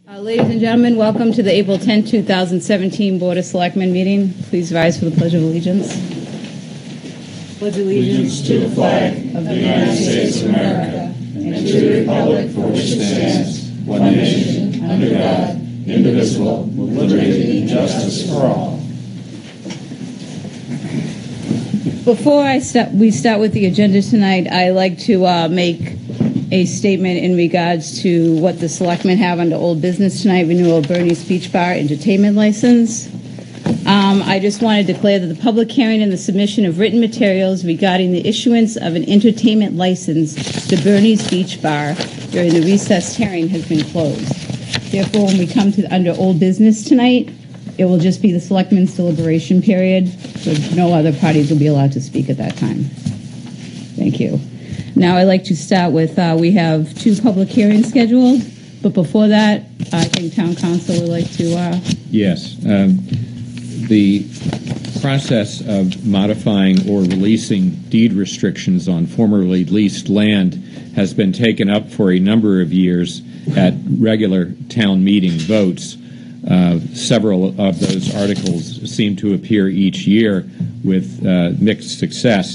Ladies and gentlemen, welcome to the April 10, 2017 Board of Selectmen meeting. Please rise for the Pledge of Allegiance. Pledge allegiance to the flag of the United States of America and to the republic for which it stands, one nation, under God, indivisible, with liberty and justice for all. Before we start with the agenda tonight, I like to make a statement in regards to what the selectmen have under old business tonight, renewal of Bernie's Beach Bar entertainment license. I just want to declare that the public hearing and the submission of written materials regarding the issuance of an entertainment license to Bernie's Beach Bar during the recessed hearing has been closed. Therefore, when we come to under old business tonight, it will just be the selectmen's deliberation period, so no other parties will be allowed to speak at that time. Thank you. Now I'd like to start with, we have 2 public hearings scheduled, but before that, I think Town Council would like to... Yes. The process of modifying or releasing deed restrictions on formerly leased land has been taken up for a number of years at regular town meeting votes. Several of those articles seem to appear each year with mixed success.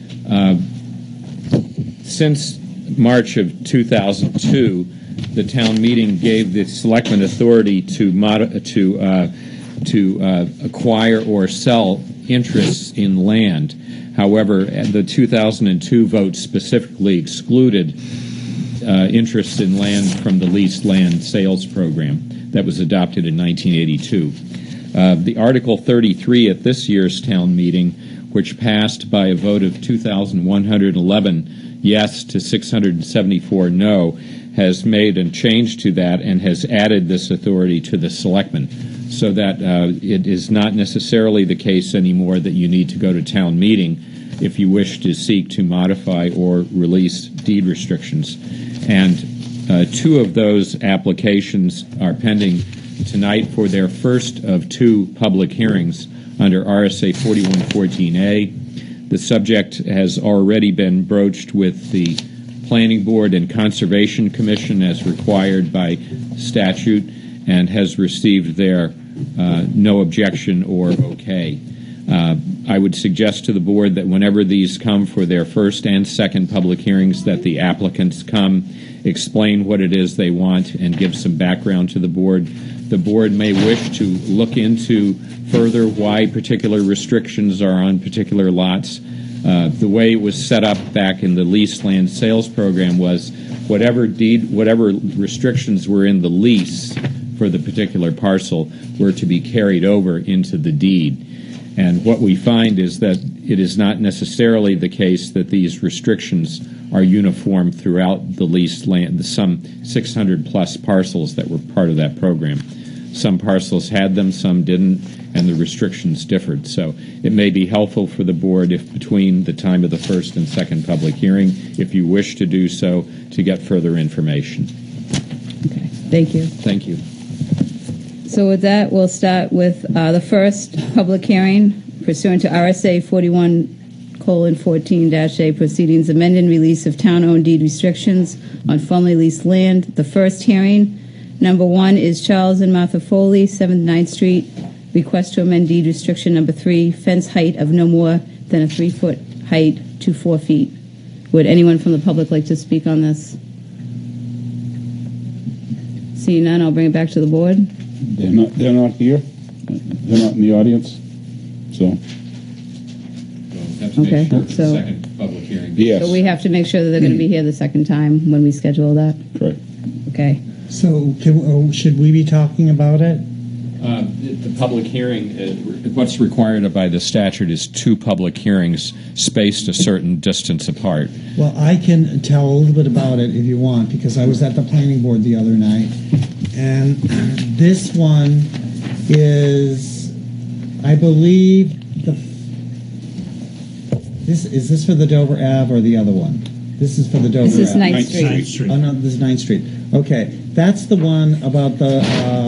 Since March of 2002, the town meeting gave the selectmen authority to acquire or sell interests in land. However, the 2002 vote specifically excluded interests in land from the leased land sales program that was adopted in 1982. The Article 33 at this year's town meeting, which passed by a vote of 2,111 yes to 674 no, has made a change to that and has added this authority to the selectmen, so that it is not necessarily the case anymore that you need to go to town meeting if you wish to seek to modify or release deed restrictions. And 2 of those applications are pending tonight for their first of 2 public hearings under RSA 4114A. The subject has already been broached with the Planning Board and Conservation Commission as required by statute and has received their no objection or okay. I would suggest to the board that whenever these come for their first and second public hearings, that the applicants come, explain what it is they want, and give some background to the board. The board may wish to look into further why particular restrictions are on particular lots. The way it was set up back in the leased land sales program was whatever restrictions were in the lease for the particular parcel were to be carried over into the deed. And what we find is that it is not necessarily the case that these restrictions are uniform throughout the leased land, the some 600 plus parcels that were part of that program. Some parcels had them, some didn't, and the restrictions differed. So it may be helpful for the board if between the time of the first and second public hearing, if you wish to do so, to get further information. Okay, thank you. Thank you. So with that, we'll start with the first public hearing pursuant to RSA 41:14-A proceedings, amend and release of town-owned deed restrictions on formerly leased land. The first hearing, number 1, is Charles and Martha Foley, 7th 9th Street. Request to amend deed restriction number 3, fence height of no more than a 3-foot height to 4 feet. Would anyone from the public like to speak on this? Seeing none, I'll bring it back to the board. They're not here. They're not in the audience. So. Okay, so second public hearing. Yes. So we have to make sure that they're going to be here the second time when we schedule that. Correct. Okay. So should we be talking about it? The public hearing, what's required by the statute is 2 public hearings spaced a certain distance apart. Well, I can tell a little bit about it if you want, because I was at the planning board the other night, and this one is, I believe, is this for the Dover Ave or the other one? This is for the Dover Ave. This is 9th Street. Oh no, this is 9th Street. Okay, that's the one about the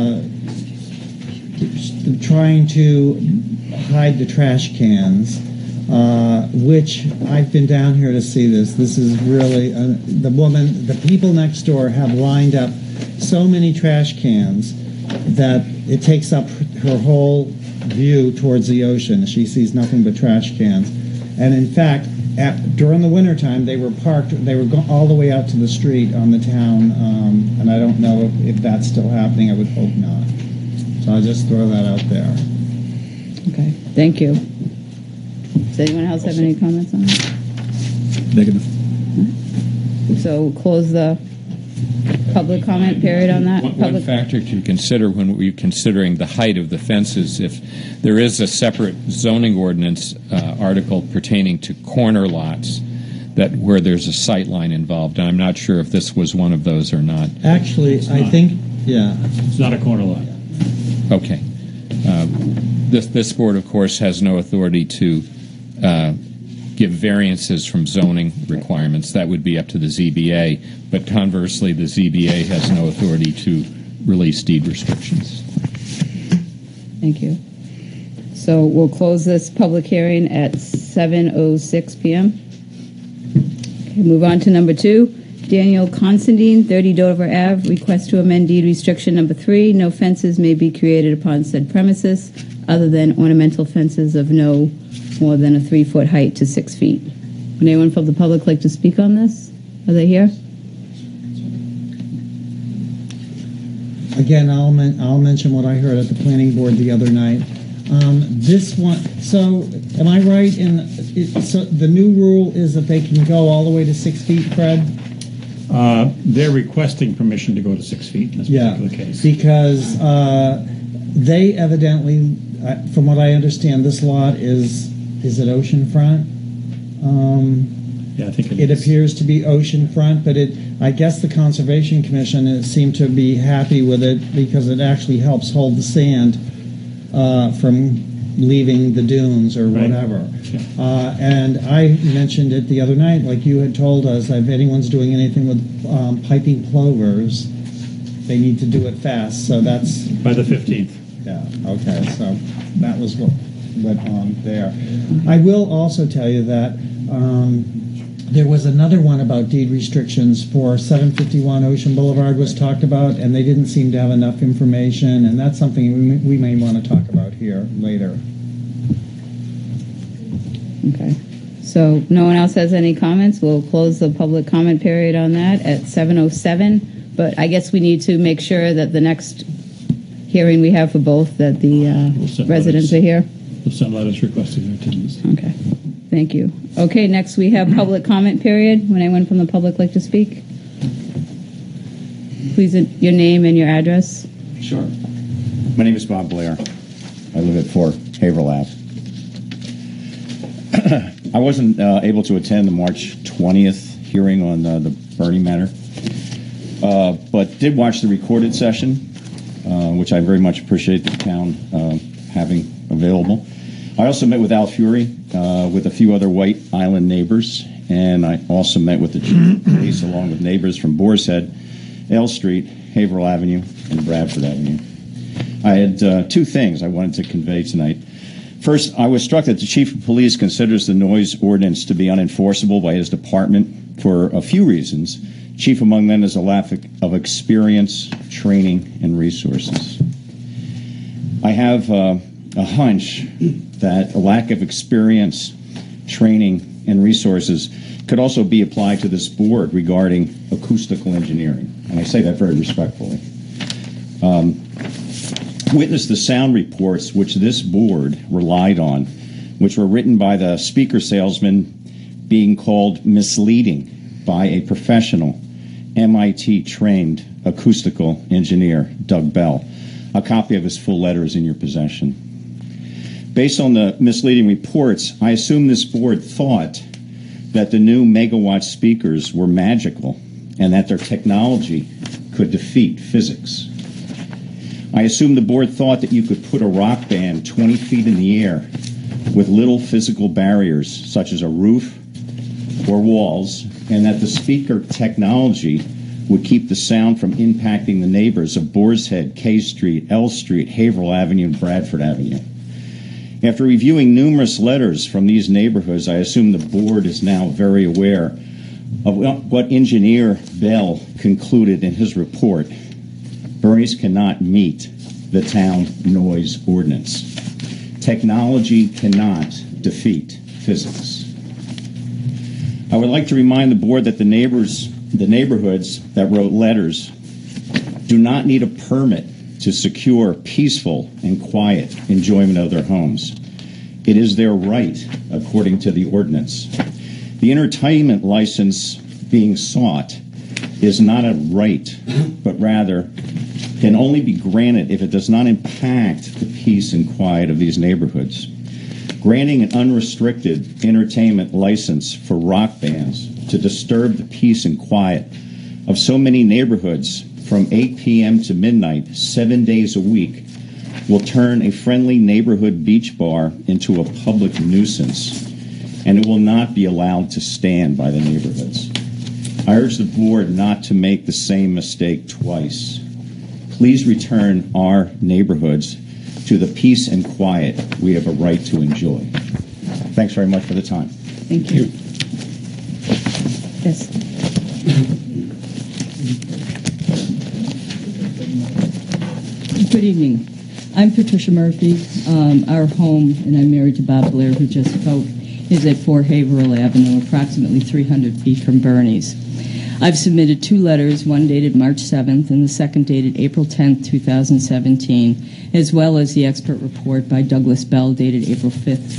trying to hide the trash cans, which I've been down here to see this. This is really, the people next door have lined up so many trash cans that it takes up her whole view towards the ocean. She sees nothing but trash cans. And in fact, during the wintertime, they were parked, they were all the way out to the street on the town, and I don't know if that's still happening. I would hope not. So I'll just throw that out there. Okay, thank you. Does anyone else have any comments on it? Negative. So we'll close the public comment period on that. One factor to consider when we're considering the height of the fences, if there is a separate zoning ordinance article pertaining to corner lots where there's a sight line involved, and I'm not sure if this was one of those or not. Actually, I think, yeah. It's not a corner lot. Okay. This board, of course, has no authority to give variances from zoning requirements. That would be up to the ZBA. But conversely, the ZBA has no authority to release deed restrictions. Thank you. So we'll close this public hearing at 7:06 p.m. Okay, move on to number 2. Daniel Considine, 30 Dover Ave, request to amend deed restriction number 3. No fences may be created upon said premises other than ornamental fences of no more than a 3-foot height to 6 feet. Would anyone from the public like to speak on this? Are they here? Again, I'll mention what I heard at the planning board the other night. This one, so am I right in, so the new rule is that they can go all the way to 6 feet, Fred? They're requesting permission to go to 6 feet in this particular case. Because they evidently, from what I understand, this lot is it oceanfront? Yeah, I think it appears to be oceanfront, but I guess the Conservation Commission seemed to be happy with it because it actually helps hold the sand from leaving the dunes or whatever. Yeah. And I mentioned it the other night, like you had told us, if anyone's doing anything with piping plovers, they need to do it fast. So that's by the 15th. Yeah. Okay. So that was what went on there. I will also tell you that there was another one about deed restrictions for 751 Ocean Boulevard was talked about, and they didn't seem to have enough information, and that's something we may want to talk about here later. Okay. So no one else has any comments. We'll close the public comment period on that at 7:07. But I guess we need to make sure that the next hearing we have for both, that the residents are here. We'll send letters requesting their attendance. Okay. Thank you. Okay, next we have public comment period. Would anyone from the public like to speak? Please, your name and your address. Sure. My name is Bob Blair. I live at 4 Haverhill Ave. I wasn't able to attend the March 20th hearing on the Bernie matter, but did watch the recorded session, which I very much appreciate the town having available. I also met with Al Fury with a few other White Island neighbors, and I also met with the chief of police along with neighbors from Boar's Head, L Street, Haverhill Avenue, and Bradford Avenue. I had 2 things I wanted to convey tonight. First, I was struck that the chief of police considers the noise ordinance to be unenforceable by his department for a few reasons. Chief among them is a lack of experience, training, and resources. I have a hunch that a lack of experience, training, and resources could also be applied to this board regarding acoustical engineering, and I say that very respectfully. Witness the sound reports which this board relied on, which were written by the speaker salesman, being called misleading by a professional MIT-trained acoustical engineer, Doug Bell. A copy of his full letter is in your possession. Based on the misleading reports, I assume this board thought that the new megawatt speakers were magical and that their technology could defeat physics. I assume the board thought that you could put a rock band 20 feet in the air with little physical barriers, such as a roof or walls, and that the speaker technology would keep the sound from impacting the neighbors of Boar's Head, K Street, L Street, Haverhill Avenue, and Bradford Avenue. After reviewing numerous letters from these neighborhoods, I assume the board is now very aware of what engineer Bell concluded in his report. Bernie's cannot meet the town noise ordinance. Technology cannot defeat physics. I would like to remind the board that the neighborhoods that wrote letters do not need a permit to secure peaceful and quiet enjoyment of their homes. It is their right, according to the ordinance. The entertainment license being sought is not a right, but rather can only be granted if it does not impact the peace and quiet of these neighborhoods. Granting an unrestricted entertainment license for rock bands to disturb the peace and quiet of so many neighborhoods from 8 p.m. to midnight, 7 days a week, will turn a friendly neighborhood beach bar into a public nuisance, and it will not be allowed to stand by the neighborhoods. I urge the board not to make the same mistake twice. Please return our neighborhoods to the peace and quiet we have a right to enjoy. Thanks very much for the time. Thank you. Yes. Good evening. I'm Patricia Murphy. Our home, and I'm married to Bob Blair, who just spoke, is at 4 Haverhill Avenue, approximately 300 feet from Bernie's. I've submitted 2 letters, one dated March 7th and the second dated April 10th, 2017, as well as the expert report by Douglas Bell dated April 5th,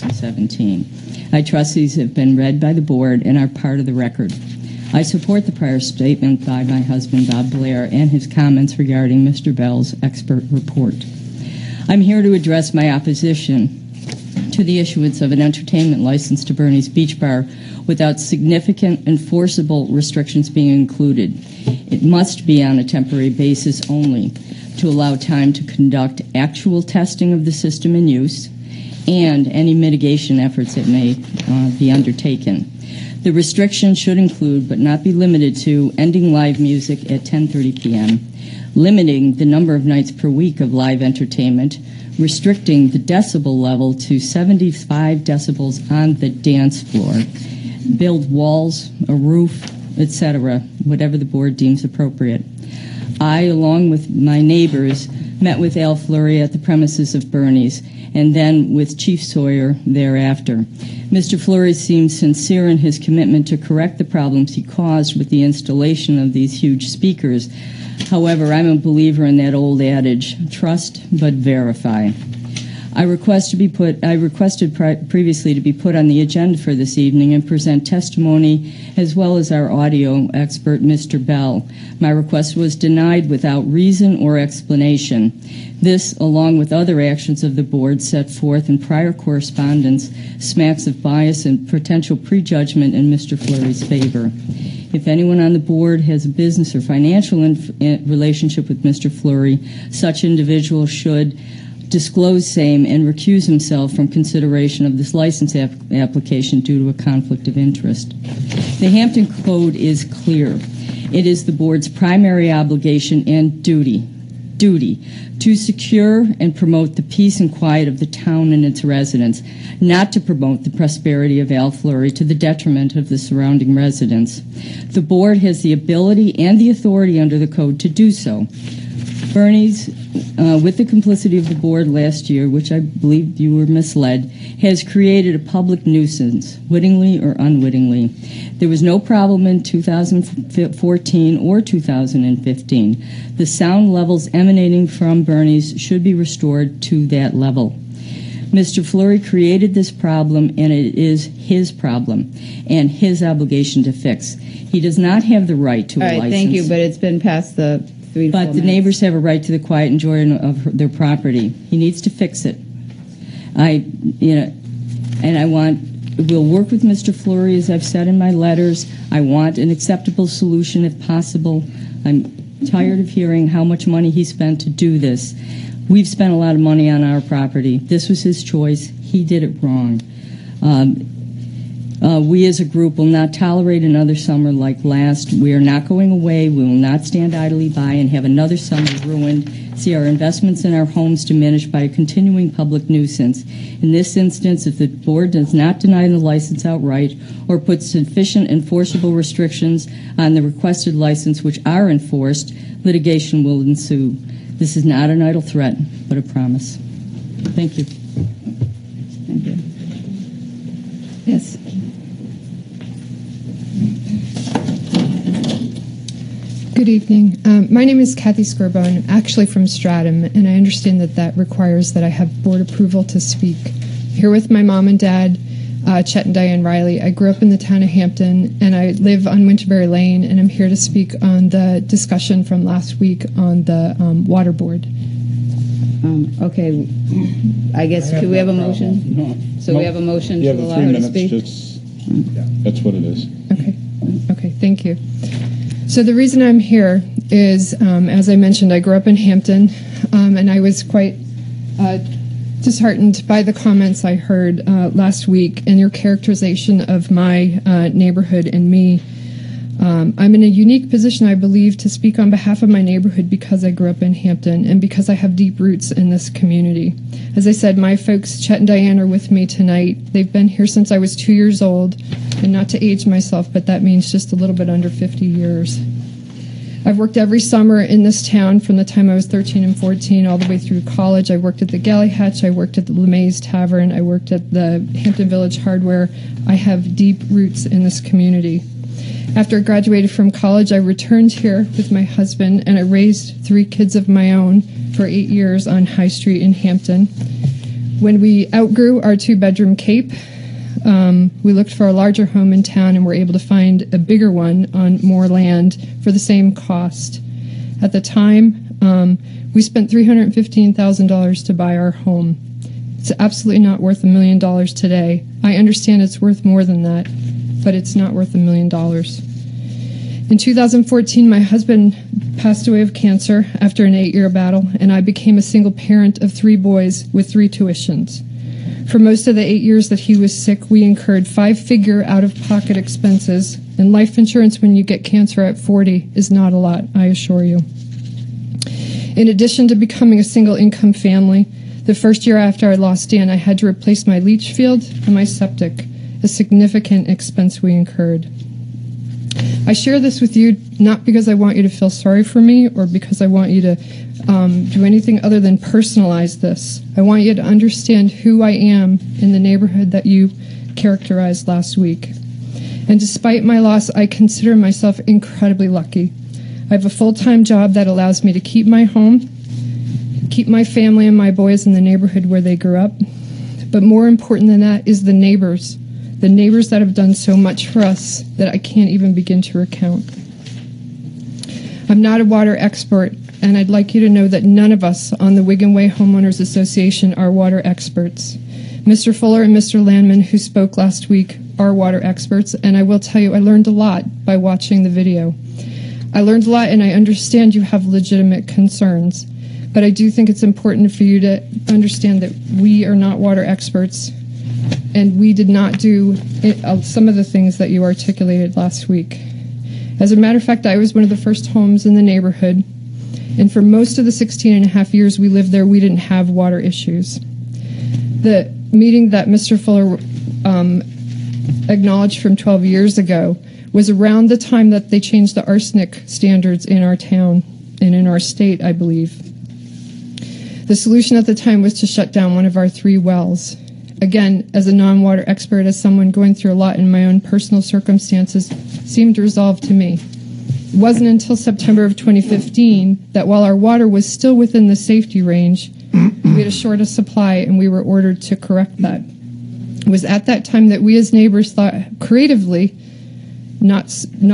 2017. I trust these have been read by the board and are part of the record. I support the prior statement by my husband, Bob Blair, and his comments regarding Mr. Bell's expert report. I'm here to address my opposition to the issuance of an entertainment license to Bernie's Beach Bar without significant enforceable restrictions being included. It must be on a temporary basis only to allow time to conduct actual testing of the system in use and any mitigation efforts that may be undertaken. The restrictions should include, but not be limited to, ending live music at 10:30 p.m., limiting the number of nights per week of live entertainment, restricting the decibel level to 75 decibels on the dance floor, build walls, a roof, etc., whatever the board deems appropriate. I, along with my neighbors, met with Al Fleury at the premises of Bernie's, and then with Chief Sawyer thereafter. Mr. Fleury seems sincere in his commitment to correct the problems he caused with the installation of these huge speakers. However, I'm a believer in that old adage, trust but verify. I requested previously to be put on the agenda for this evening and present testimony as well as our audio expert, Mr. Bell. My request was denied without reason or explanation. This, along with other actions of the board set forth in prior correspondence, smacks of bias and potential prejudgment in Mr. Fleury's favor. If anyone on the board has a business or financial relationship with Mr. Fleury, such individual should disclose same and recuse himself from consideration of this license application due to a conflict of interest. The Hampton Code is clear. It is the board's primary obligation and duty to secure and promote the peace and quiet of the town and its residents, not to promote the prosperity of Al Fleury to the detriment of the surrounding residents. The board has the ability and the authority under the code to do so. Bernie's, with the complicity of the board last year, which I believe you were misled, has created a public nuisance, wittingly or unwittingly. There was no problem in 2014 or 2015. The sound levels emanating from Bernie's should be restored to that level. Mr. Fleury created this problem, and it is his problem and his obligation to fix. He does not have the right to a license. All right, thank you, but it's been past the 3 to 4 minutes. But the neighbors have a right to the quiet enjoyment of their property. He needs to fix it. We'll work with Mr. Fleury, as I've said in my letters. I want an acceptable solution if possible. I'm tired of hearing how much money he spent to do this. We've spent a lot of money on our property. This was his choice. He did it wrong. We as a group will not tolerate another summer like last. We are not going away. We will not stand idly by and have another summer ruined, see our investments in our homes diminished by a continuing public nuisance. In this instance, if the board does not deny the license outright or put sufficient enforceable restrictions on the requested license which are enforced, litigation will ensue. This is not an idle threat, but a promise. Thank you. Thank you. Yes. Good evening. My name is Kathy Skirbo, and I'm actually from Stratham, and I understand that requires that I have board approval to speak. Here with my mom and dad, Chet and Diane Riley. I grew up in the town of Hampton, and I live on Winterberry Lane, and I'm here to speak on the discussion from last week on the water board. Okay. I guess, could we have a motion? No. So we have a motion Yeah, to the allow 3 her to minutes, speak? that's what it is. Okay, thank you. So the reason I'm here is, as I mentioned, I grew up in Hampton, and I was quite disheartened by the comments I heard last week and your characterization of my neighborhood and me. I'm in a unique position, I believe, to speak on behalf of my neighborhood because I grew up in Hampton and because I have deep roots in this community. As I said, my folks, Chet and Diane, are with me tonight. They've been here since I was 2 years old, and not to age myself, but that means just a little bit under 50 years. I've worked every summer in this town from the time I was 13 and 14 all the way through college. I worked at the Galley Hatch, I worked at the LeMay's Tavern, I worked at the Hampton Village Hardware. I have deep roots in this community. After I graduated from college, I returned here with my husband, and I raised 3 kids of my own for 8 years on High Street in Hampton. When we outgrew our 2-bedroom cape, we looked for a larger home in town and were able to find a bigger one on more land for the same cost. At the time, we spent $315,000 to buy our home. It's absolutely not worth $1 million today. I understand it's worth more than that, but it's not worth $1 million. In 2014, my husband passed away of cancer after an 8-year battle, and I became a single parent of 3 boys with 3 tuitions. For most of the 8 years that he was sick, we incurred 5-figure out-of-pocket expenses, and life insurance when you get cancer at 40 is not a lot, I assure you. In addition to becoming a single-income family, the first year after I lost Dan, I had to replace my leach field and my septic, a significant expense we incurred. I share this with you not because I want you to feel sorry for me or because I want you to do anything other than personalize this. I want you to understand who I am in the neighborhood that you characterized last week. And despite my loss, I consider myself incredibly lucky. I have a full-time job that allows me to keep my home, keep my family and my boys in the neighborhood where they grew up. But more important than that is the neighbors that have done so much for us that I can't even begin to recount. I'm not a water expert, and I'd like you to know that none of us on the Wigan Way Homeowners Association are water experts. Mr. Fuller and Mr. Landman, who spoke last week, are water experts, and I will tell you I learned a lot by watching the video. I learned a lot, and I understand you have legitimate concerns, but I do think it's important for you to understand that we are not water experts, and we did not do some of the things that you articulated last week. As a matter of fact, I was one of the first homes in the neighborhood, and for most of the 16 and a half years we lived there, we didn't have water issues. The meeting that Mr. Fuller acknowledged from 12 years ago was around the time that they changed the arsenic standards in our town and in our state, I believe. The solution at the time was to shut down one of our 3 wells. Again, as a non-water expert, as someone going through a lot in my own personal circumstances, seemed resolved to me. It wasn't until September of 2015 that while our water was still within the safety range, we had a short of supply and we were ordered to correct that. It was at that time that we as neighbors thought creatively, not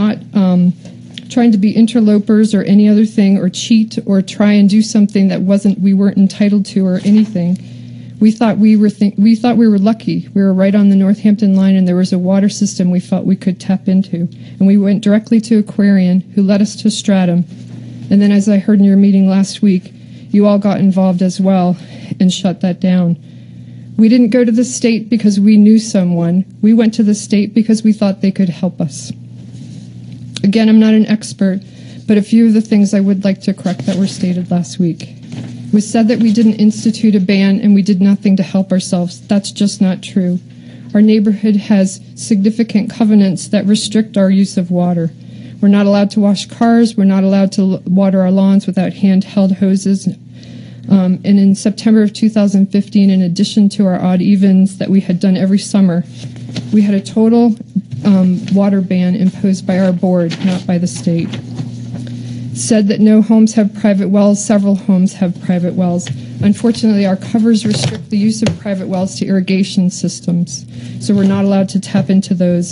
trying to be interlopers or any other thing or cheat or try and do something that we weren't entitled to or anything. We thought we were lucky. We were right on the Northampton line, and there was a water system we felt we could tap into. And we went directly to Aquarian, who led us to Stratham. And then, as I heard in your meeting last week, you all got involved as well and shut that down. We didn't go to the state because we knew someone. We went to the state because we thought they could help us. Again, I'm not an expert, but a few of the things I would like to correct that were stated last week. It was said that we didn't institute a ban and we did nothing to help ourselves. That's just not true. Our neighborhood has significant covenants that restrict our use of water. We're not allowed to wash cars. We're not allowed to water our lawns without handheld hoses. And in September of 2015, in addition to our odd evens that we had done every summer, we had a total water ban imposed by our board, not by the state. Said that no homes have private wells. Several homes have private wells. Unfortunately, our covers restrict the use of private wells to irrigation systems, so we're not allowed to tap into those.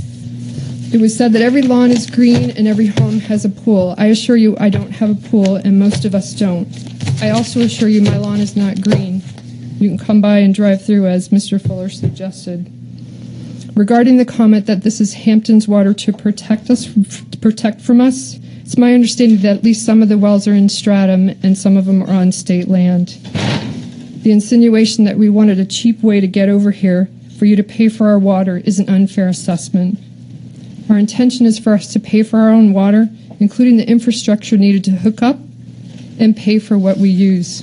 It was said that every lawn is green and every home has a pool. I assure you I don't have a pool, and most of us don't. I also assure you my lawn is not green. You can come by and drive through, as Mr. Fuller suggested. Regarding the comment that this is Hampton's water to protect from us, it's my understanding that at least some of the wells are in stratum and some of them are on state land. The insinuation that we wanted a cheap way to get over here for you to pay for our water is an unfair assessment. Our intention is for us to pay for our own water, including the infrastructure needed to hook up and pay for what we use.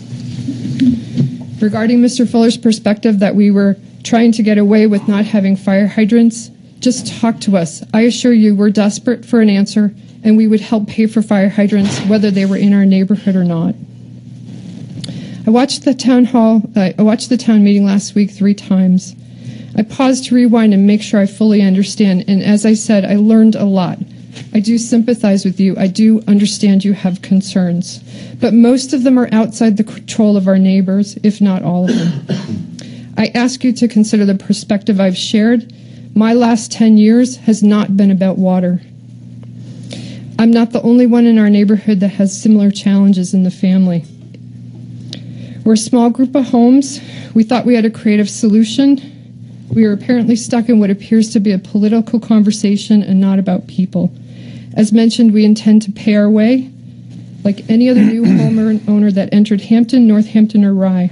Regarding Mr. Fuller's perspective that we were trying to get away with not having fire hydrants, just talk to us. I assure you we're desperate for an answer, and we would help pay for fire hydrants whether they were in our neighborhood or not. I watched the town meeting last week 3 times. I paused to rewind and make sure I fully understand, and as I said, I learned a lot. I do sympathize with you. I do understand you have concerns, but most of them are outside the control of our neighbors, if not all of them. I ask you to consider the perspective I've shared. My last 10 years has not been about water. I'm not the only one in our neighborhood that has similar challenges in the family. We're a small group of homes. We thought we had a creative solution. We are apparently stuck in what appears to be a political conversation and not about people. As mentioned, we intend to pay our way, like any other new homeowner that entered Hampton, Northampton, or Rye.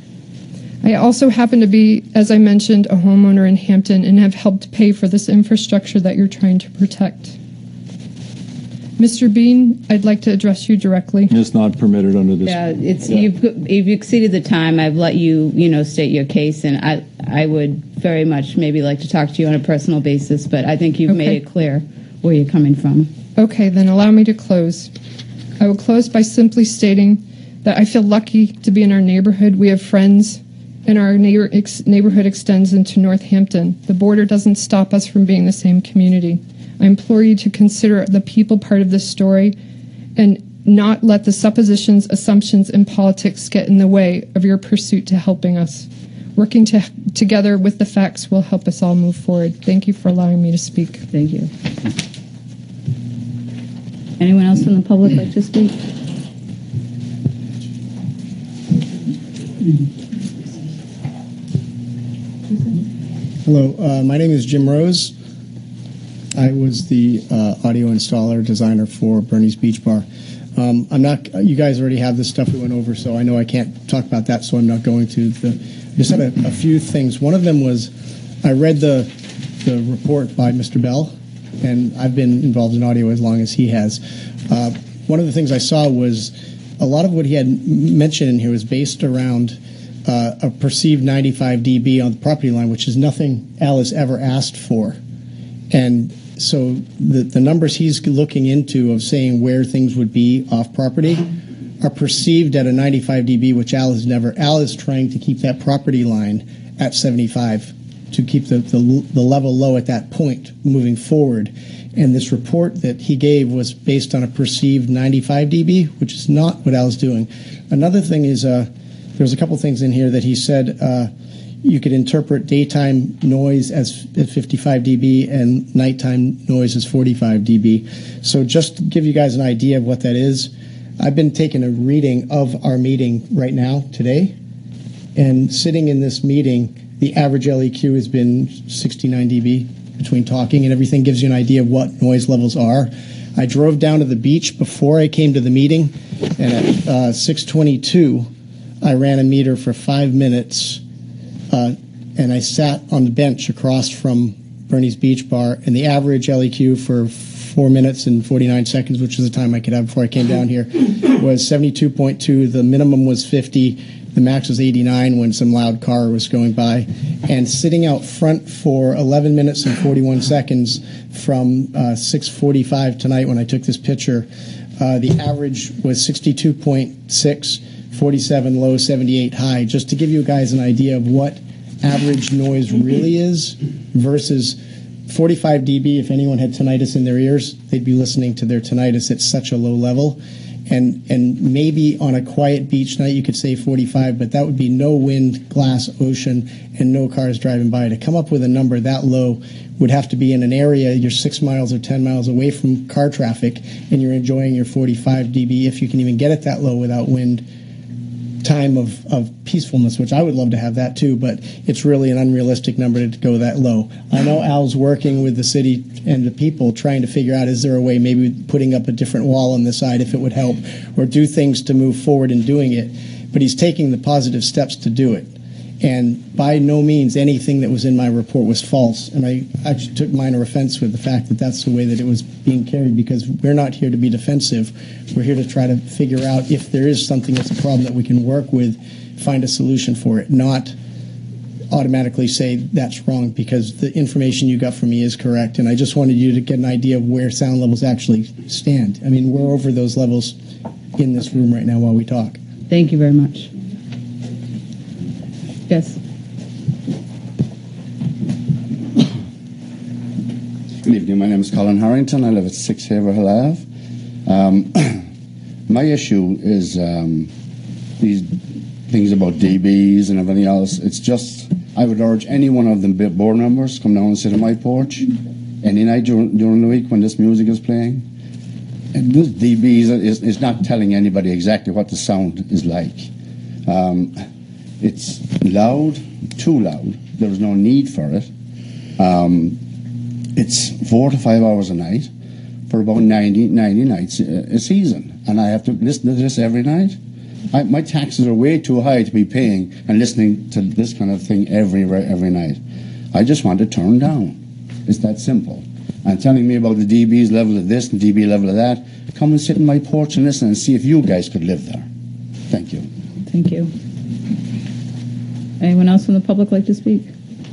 I also happen to be, as I mentioned, a homeowner in Hampton and have helped pay for this infrastructure that you're trying to protect. Mr. Bean, I'd like to address you directly. It's not permitted under this. Yeah, you've exceeded the time. I've let you, state your case, and I would very much maybe like to talk to you on a personal basis, but I think you've made it clear where you're coming from. Okay, then allow me to close. I will close by simply stating that I feel lucky to be in our neighborhood. We have friends, and our neighborhood extends into Northampton. The border doesn't stop us from being the same community. I implore you to consider the people part of this story and not let the suppositions, assumptions, and politics get in the way of your pursuit to helping us. Working together with the facts will help us all move forward. Thank you for allowing me to speak. Thank you. Anyone else from the public like to speak? Hello, my name is Jim Rose. I was the audio installer designer for Bernie's Beach Bar. You guys already have this stuff we went over, so I know I can't talk about that, so I'm not going to. Just had a few things. One of them was I read the report by Mr. Bell, and I've been involved in audio as long as he has. One of the things I saw was a lot of what he had mentioned in here was based around a perceived 95 dB on the property line, which is nothing Al has ever asked for. And so the numbers he's looking into of saying where things would be off property are perceived at a 95 dB, which Al is trying to keep that property line at 75 to keep the level low at that point moving forward. And this report that he gave was based on a perceived 95 dB, which is not what Al is doing. Another thing is there's a couple things in here that he said you could interpret daytime noise as 55 dB and nighttime noise as 45 dB. So just to give you guys an idea of what that is, I've been taking a reading of our meeting right now, today, and sitting in this meeting, the average LEQ has been 69 dB between talking, and everything gives you an idea of what noise levels are. I drove down to the beach before I came to the meeting, and at 6:22, I ran a meter for 5 minutes, and I sat on the bench across from Bernie's Beach Bar, and the average LEQ for 4 minutes and 49 seconds, which is the time I could have before I came down here, was 72.2. The minimum was 50. The max was 89 when some loud car was going by. And sitting out front for 11 minutes and 41 seconds from 6:45 tonight when I took this picture, the average was 62.6, 47 low, 78 high. Just to give you guys an idea of what average noise really is versus 45 dB. If anyone had tinnitus in their ears, they'd be listening to their tinnitus at such a low level. And maybe on a quiet beach night you could say 45, but that would be no wind, glass, ocean, and no cars driving by. To come up with a number that low would have to be in an area you're 6 miles or 10 miles away from car traffic, and you're enjoying your 45 dB, if you can even get it that low without wind, time of peacefulness, which I would love to have that too, but it's really an unrealistic number to go that low. I know Al's working with the city and the people trying to figure out, is there a way, maybe putting up a different wall on the side if it would help, or do things to move forward in doing it, but he's taking the positive steps to do it. And by no means anything that was in my report was false, and I actually took minor offense with the fact that that's the way that it was being carried, because we're not here to be defensive. We're here to try to figure out if there is something that's a problem that we can work with, find a solution for it, not automatically say that's wrong, because the information you got from me is correct. And I just wanted you to get an idea of where sound levels actually stand. I mean, we're over those levels in this room right now while we talk. Thank you very much. Yes. Good evening. My name is Colin Harrington. I live at 6 Haverhill Ave. My issue is these things about DBs and everything else. It's just, I would urge any one of them board members come down and sit on my porch any night during the week when this music is playing. And this DBs is not telling anybody exactly what the sound is like. It's loud, too loud. There's no need for it. It's 4 to 5 hours a night for about 90 nights a season. And I have to listen to this every night. My taxes are way too high to be paying and listening to this kind of thing every night. I just want to turn down. It's that simple. And telling me about the DB's level of this and DB level of that, come and sit on my porch and listen and see if you guys could live there. Thank you. Thank you. Anyone else from the public like to speak?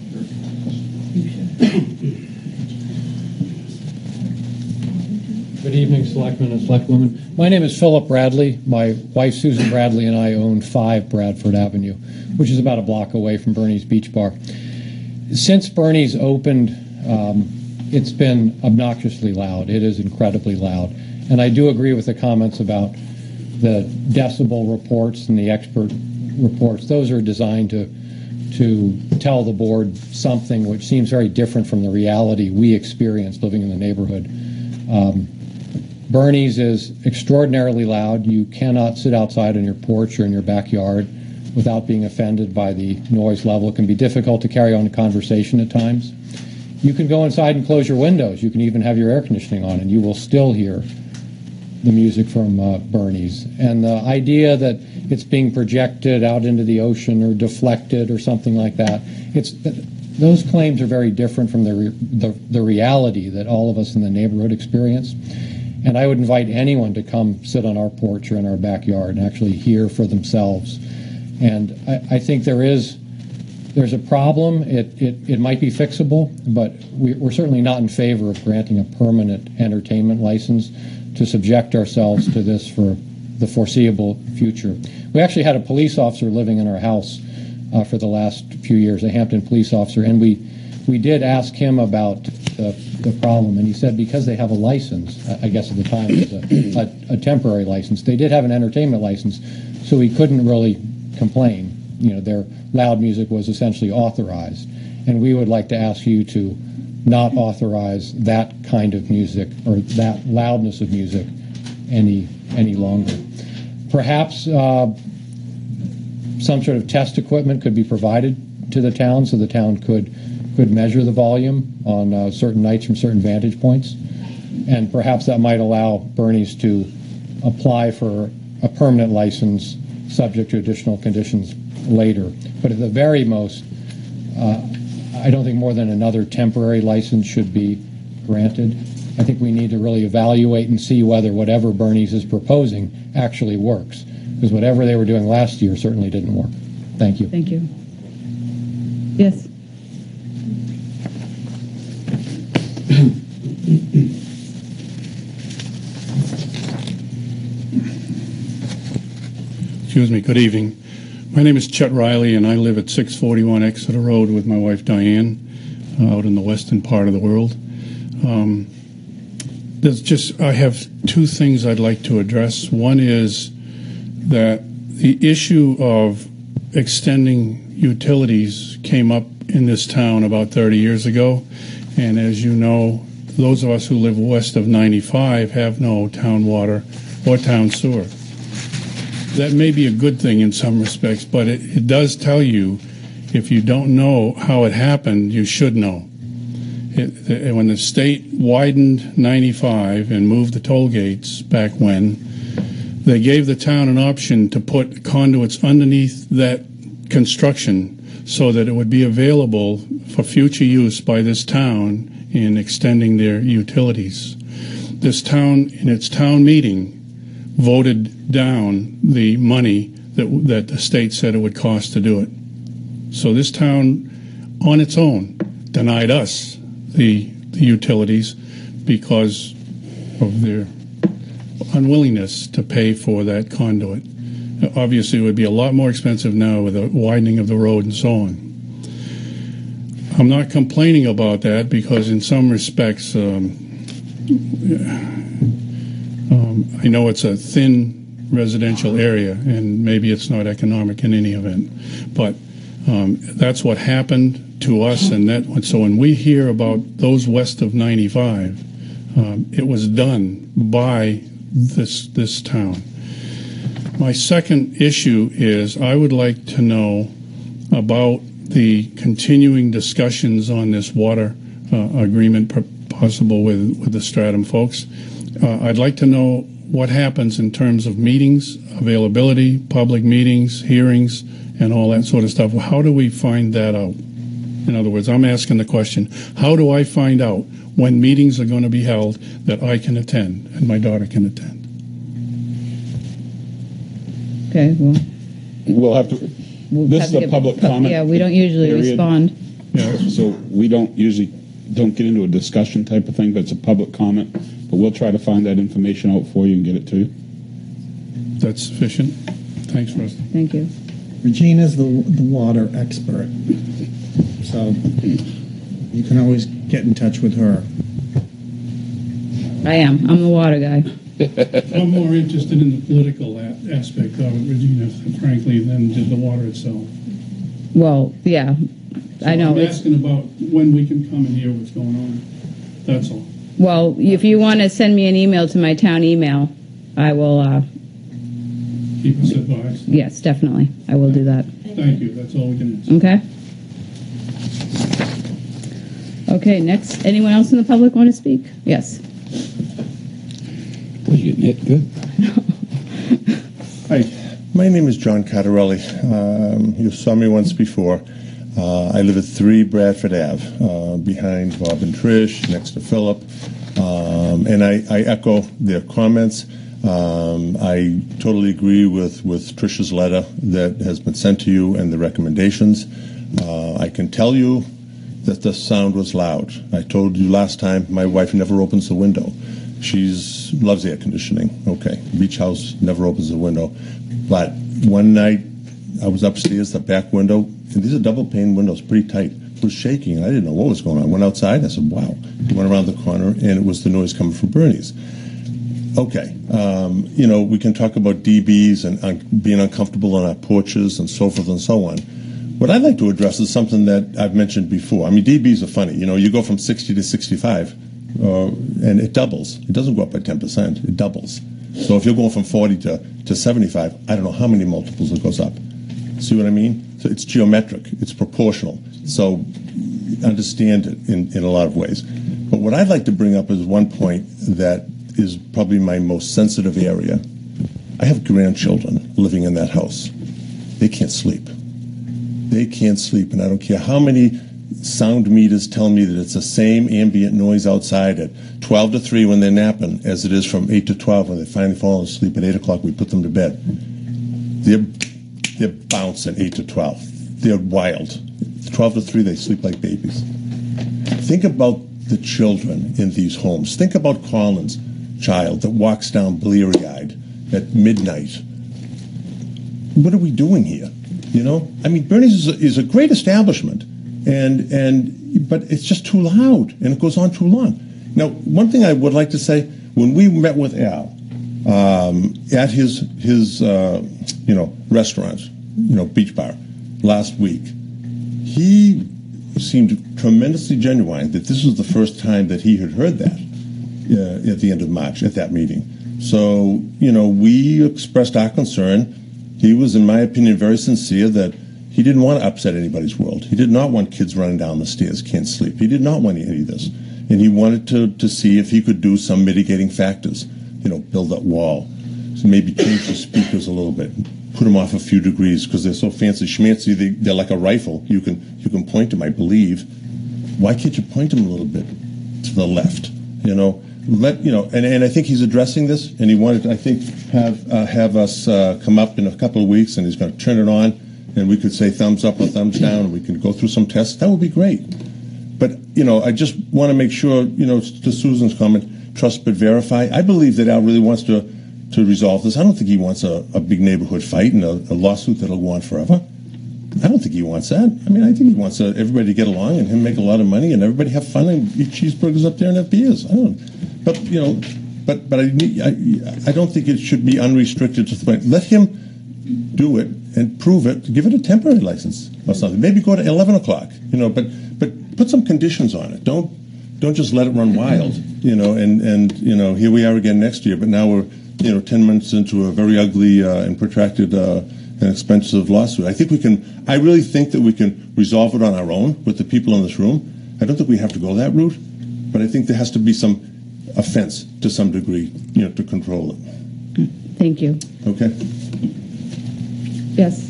Good evening, Selectmen and Selectwomen. My name is Philip Bradley. My wife, Susan Bradley, and I own 5 Bradford Avenue, which is about a block away from Bernie's Beach Bar. Since Bernie's opened, it's been obnoxiously loud. It is incredibly loud. And I do agree with the comments about the decibel reports and the expert reports. Those are designed to tell the board something which seems very different from the reality we experience living in the neighborhood. Bernie's is extraordinarily loud. You cannot sit outside on your porch or in your backyard without being offended by the noise level. It can be difficult to carry on a conversation at times. You can go inside and close your windows. You can even have your air conditioning on, and you will still hear the music from Bernie's. And the idea that it's being projected out into the ocean or deflected or something like that, those claims are very different from the reality that all of us in the neighborhood experience. And I would invite anyone to come sit on our porch or in our backyard and actually hear for themselves. And I think there's a problem. It might be fixable, but we're certainly not in favor of granting a permanent entertainment license to subject ourselves to this for the foreseeable future. We actually had a police officer living in our house for the last few years, a Hampton police officer, and we did ask him about the problem, and he said because they have a license, I guess at the time it was a temporary license, they did have an entertainment license, so he couldn't really complain. You know, their loud music was essentially authorized, and we would like to ask you to not authorize that kind of music or that loudness of music any longer. Perhaps some sort of test equipment could be provided to the town so the town could measure the volume on certain nights from certain vantage points, and perhaps that might allow Bernie's to apply for a permanent license subject to additional conditions later. But at the very most, I don't think more than another temporary license should be granted. I think we need to really evaluate and see whether whatever Bernie's is proposing actually works. because whatever they were doing last year certainly didn't work. Thank you. Thank you. Yes. Excuse me, good evening. My name is Chet Riley, and I live at 641 Exeter Road with my wife Diane, out in the western part of the world. I have two things I'd like to address. One is that the issue of extending utilities came up in this town about 30 years ago, and as you know, those of us who live west of 95 have no town water or town sewer. That may be a good thing in some respects, but it does tell you, if you don't know how it happened, you should know. When the state widened 95 and moved the toll gates back when, they gave the town an option to put conduits underneath that construction so that it would be available for future use by this town in extending their utilities. This town, in its town meeting, voted down the money that the state said it would cost to do it. So this town, on its own, denied us the utilities because of their unwillingness to pay for that conduit. Obviously, it would be a lot more expensive now with the widening of the road and so on. I'm not complaining about that because in some respects, I know it's a thin residential area and maybe it's not economic in any event, but that's what happened to us, and so when we hear about those west of 95, it was done by this town. My second issue is I would like to know about the continuing discussions on this water agreement possible with the Stratham folks. I'd like to know what happens in terms of meetings, availability, public meetings, hearings, and all that sort of stuff. How do we find that out? In other words, I'm asking the question, how do I find out when meetings are going to be held that I can attend and my daughter can attend? Okay, well. We'll have to. This is a public comment. Yeah, we don't usually period. respond. Yeah, so we don't get into a discussion type of thing, but it's a public comment. But we'll try to find that information out for you and get it to you. That's sufficient. Thanks, Rusty. Thank you. Regina's the water expert, so you can always get in touch with her. I'm the water guy. I'm more interested in the political aspect of it, Regina, frankly, than the water itself. Well, yeah, So I know. I'm asking about when we can come and hear what's going on. That's all. Well, if you want to send me an email to my town email, I will. Keep us advised. Yes, definitely. I will do that. Thank you. That's all we can ask. Okay. Okay, next. Anyone else in the public want to speak? Yes. Well, you're getting hit good. Hi, my name is John Cottarelli. You saw me once before. I live at 3 Bradford Ave, behind Bob and Trish, next to Philip. And I echo their comments. I totally agree with Trish's letter that has been sent to you and the recommendations. I can tell you that the sound was loud. I told you last time my wife never opens the window. She loves air conditioning. Okay, beach house never opens the window. But one night I was upstairs, the back window, and these are double pane windows, pretty tight. It was shaking, and I didn't know what was going on. I went outside, and I said, wow. I went around the corner, and it was the noise coming from Bernie's. Okay, we can talk about DBs and being uncomfortable on our porches and so forth and so on. What I'd like to address is something that I've mentioned before. I mean, DBs are funny. You go from 60 to 65, and it doubles. It doesn't go up by 10%. It doubles. So if you're going from 40 to 75, I don't know how many multiples it goes up. See what I mean? So it's geometric. It's proportional. So understand it in a lot of ways. But what I'd like to bring up is one point that is probably my most sensitive area. I have grandchildren living in that house. They can't sleep. They can't sleep, and I don't care how many sound meters tell me that it's the same ambient noise outside at 12 to 3 when they're napping as it is from 8 to 12 when they finally fall asleep. At 8 o'clock we put them to bed. they're bouncing 8 to 12. They're wild. 12 to 3, they sleep like babies. Think about the children in these homes. Think about Colin's child that walks down bleary-eyed at midnight. What are we doing here? You know, I mean, Bernie's is a great establishment, but it's just too loud, and it goes on too long. Now, one thing I would like to say, when we met with Al at his restaurant, Beach Bar, last week, he seemed tremendously genuine that this was the first time that he had heard that at the end of March at that meeting. So, we expressed our concern. He was, in my opinion, very sincere that he didn't want to upset anybody's world. He did not want kids running down the stairs, can't sleep. He did not want any of this. And he wanted to see if he could do some mitigating factors, build that wall. So maybe change the speakers a little bit, put them off a few degrees because they're so fancy schmancy. They're like a rifle. You can point them, I believe. Why can't you point them a little bit to the left? And I think he's addressing this, and he wanted to, I think, have us come up in a couple of weeks, and he's going to turn it on, and we could say thumbs up or thumbs down, and we can go through some tests. That would be great. But, I just want to make sure, to Susan's comment, trust but verify. I believe that Al really wants to resolve this. I don't think he wants a big neighborhood fight and a lawsuit that'll go on forever. I don't think he wants that. I mean, I think he wants everybody to get along and him make a lot of money and everybody have fun and eat cheeseburgers up there and have beers. I don't. But I don't think it should be unrestricted to the point. Let him do it and prove it. Give it a temporary license or something. Maybe go to 11 o'clock. But put some conditions on it. Don't just let it run wild. And here we are again next year. But now we're 10 months into a very ugly and protracted and expensive lawsuit. I really think that we can resolve it on our own with the people in this room. I don't think we have to go that route, but I think there has to be some offense to some degree, to control it. Thank you. Okay. Yes.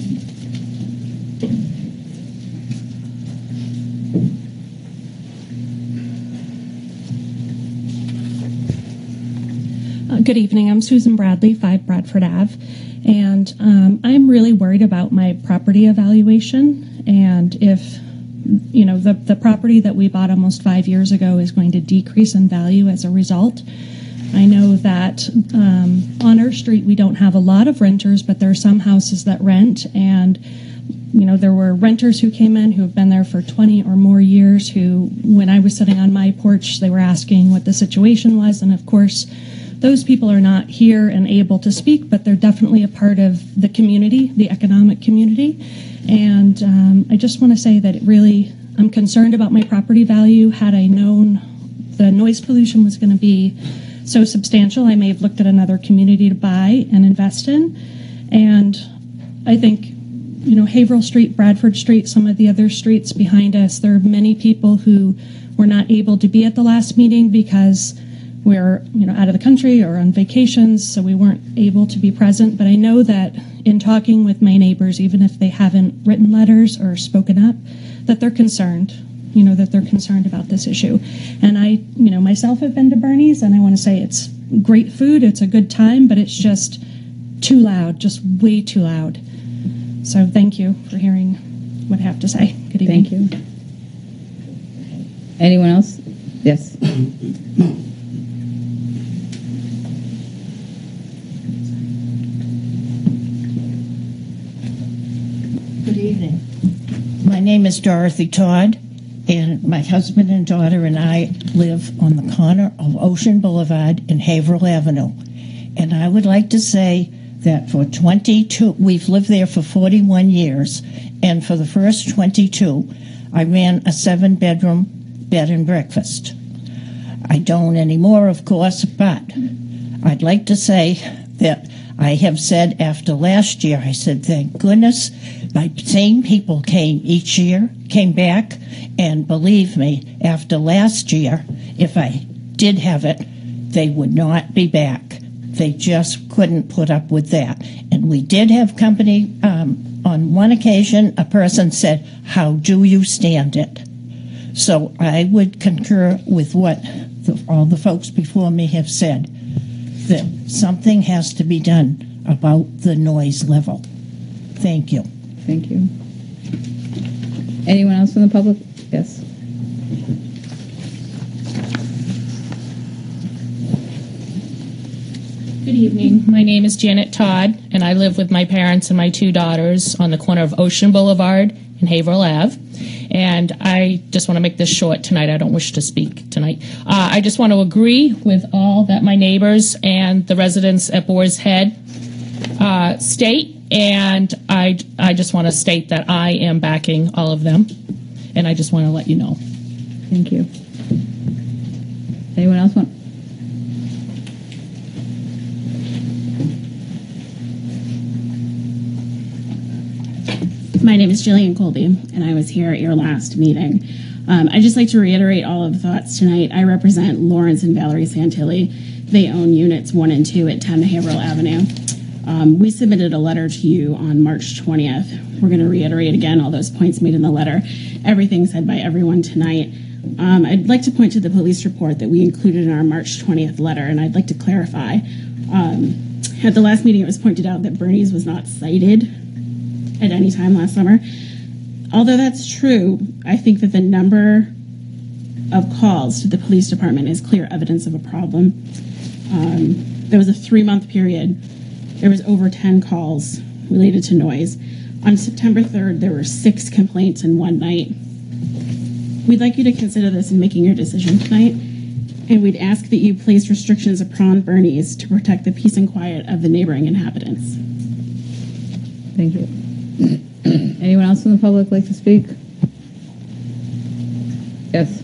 Good evening. I'm Susan Bradley, 5 Bradford Ave, and I'm really worried about my property evaluation, and if the property that we bought almost 5 years ago is going to decrease in value as a result. I know that on our street we don't have a lot of renters, but there are some houses that rent, and there were renters who came in who have been there for 20 or more years who, when I was sitting on my porch, they were asking what the situation was, and of course those people are not here and able to speak, but they're definitely a part of the community, the economic community. And I just want to say that I'm concerned about my property value. Had I known the noise pollution was going to be so substantial, I may have looked at another community to buy and invest in. And I think, Haverhill Street, Bradford Street, some of the other streets behind us, there are many people who were not able to be at the last meeting because we're out of the country or on vacations, so we weren't able to be present. But I know that in talking with my neighbors, even if they haven't written letters or spoken up, that they're concerned, that they're concerned about this issue. And I, myself have been to Bernie's, and I want to say it's great food, it's a good time, but it's just too loud, just way too loud. So thank you for hearing what I have to say. Good evening. Thank you. Anyone else? Yes. Good evening. My name is Dorothy Todd, and my husband and daughter and I live on the corner of Ocean Boulevard and Haverhill Avenue. And I would like to say that we've lived there for 41 years, and for the first 22, I ran a 7-bedroom bed and breakfast. I don't anymore, of course, but I'd like to say that I have said after last year, I said, thank goodness, my same people came back, and believe me, after last year, if I did have it, they would not be back. They just couldn't put up with that. And we did have company. On one occasion, a person said, how do you stand it? So I would concur with what all the folks before me have said, that something has to be done about the noise level. Thank you. Thank you. Anyone else from the public? Yes. Good evening. My name is Janet Todd, and I live with my parents and my 2 daughters on the corner of Ocean Boulevard and Haverhill Ave. And I just want to make this short tonight. I don't wish to speak tonight. I just want to agree with all that my neighbors and the residents at Boar's Head state, and I just want to state that I am backing all of them, and I just want to let you know. Thank you. Anyone else want? My name is Jillian Colby, and I was here at your last meeting. I'd just like to reiterate all of the thoughts tonight. I represent Lawrence and Valerie Santilli. They own units 1 and 2 at 10 Haverhill Avenue. We submitted a letter to you on March 20th. We're going to reiterate again all those points made in the letter, everything said by everyone tonight. I'd like to point to the police report that we included in our March 20th letter, and I'd like to clarify. At the last meeting, it was pointed out that Bernie's was not cited at any time last summer. Although that's true, I think that the number of calls to the police department is clear evidence of a problem. There was a 3-month period. There was over 10 calls related to noise. On September 3rd, there were 6 complaints in one night. We'd like you to consider this in making your decision tonight, and we'd ask that you place restrictions upon Bernie's to protect the peace and quiet of the neighboring inhabitants. Thank you. Anyone else in the public like to speak? Yes.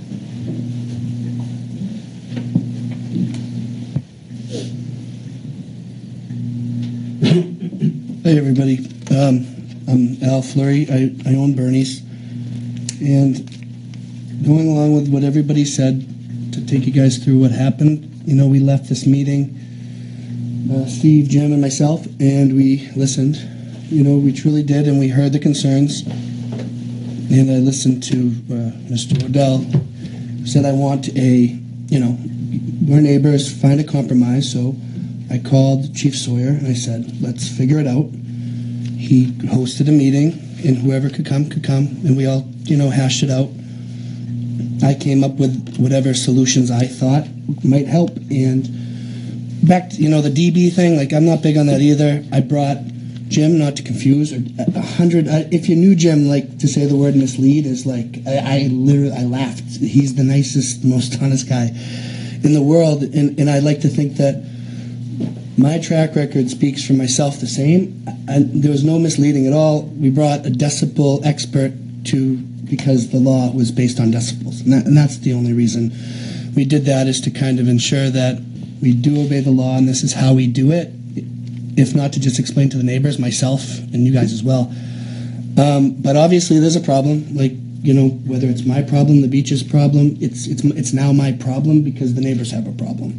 Hey everybody, I'm Al Fleury. I own Bernie's, and going along with what everybody said, to take you guys through what happened, we left this meeting, Steve, Jim, and myself, and we listened. We truly did, and we heard the concerns. And I listened to Mr. Waddell, who said, I want we're neighbors, find a compromise. So I called Chief Sawyer, and I said, let's figure it out. He hosted a meeting, and whoever could come, and we all, hashed it out. I came up with whatever solutions I thought might help. And back to, the DB thing, I'm not big on that either. I brought Jim, not to confuse, 100. If you knew Jim, to say the word mislead is I laughed. He's the nicest, most honest guy in the world, and I like to think that my track record speaks for myself the same. There was no misleading at all. We brought a decibel expert because the law was based on decibels, and that's the only reason we did that, is to kind of ensure that we do obey the law, and this is how we do it. If not to just explain to the neighbors, myself, and you guys as well. But obviously there's a problem, whether it's my problem, the beach's problem, it's now my problem because the neighbors have a problem.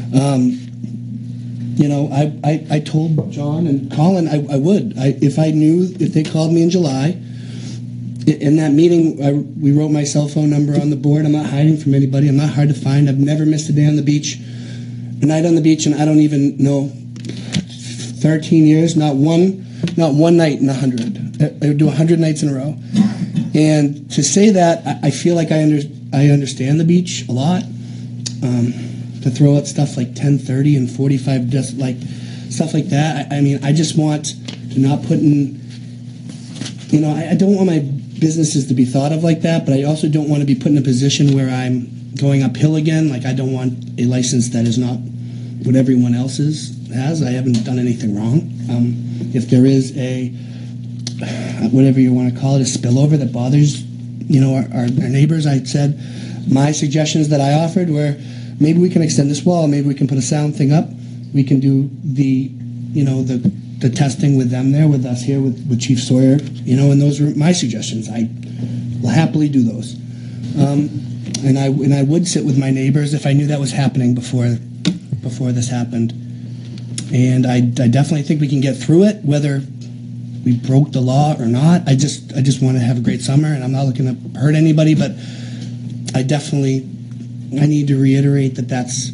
I told John and Colin I would. If they called me in July, in that meeting, we wrote my cell phone number on the board. I'm not hiding from anybody. I'm not hard to find. I've never missed a day on the beach, a night on the beach, and I don't even know, 13 years, not one night in 100. I would do 100 nights in a row. And to say that, I feel like I understand the beach a lot. To throw out stuff like 10:30 and 45, just stuff like that. I just want to not put in, I don't want my businesses to be thought of like that, but I also don't want to be put in a position where I'm going uphill again. I don't want a license that is not what everyone else has. I haven't done anything wrong. If there is a, whatever you want to call it, a spillover that bothers, our neighbors, I said my suggestions that I offered were maybe we can extend this wall, maybe we can put a sound thing up, we can do the testing with them there, with us here, with Chief Sawyer, and those were my suggestions. I will happily do those. And I would sit with my neighbors if I knew that was happening before this happened. And I definitely think we can get through it, whether we broke the law or not. I just want to have a great summer, and I'm not looking to hurt anybody, but I need to reiterate that's,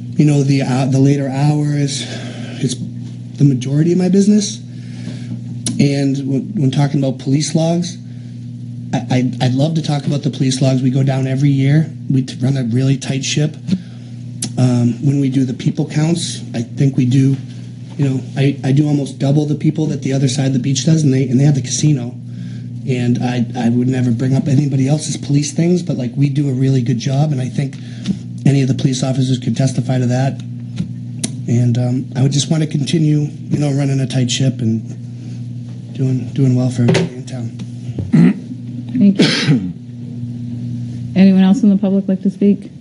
the later hours is the majority of my business. And when talking about police logs, I'd love to talk about the police logs. We go down every year. We run a really tight ship. When we do the people counts, I think we do, I do almost double the people that the other side of the beach does, and they have the casino. And I would never bring up anybody else's police things, but like we do a really good job, and I think any of the police officers could testify to that. And I would just want to continue, running a tight ship and doing well for everybody in town. Thank you. Anyone else in the public like to speak?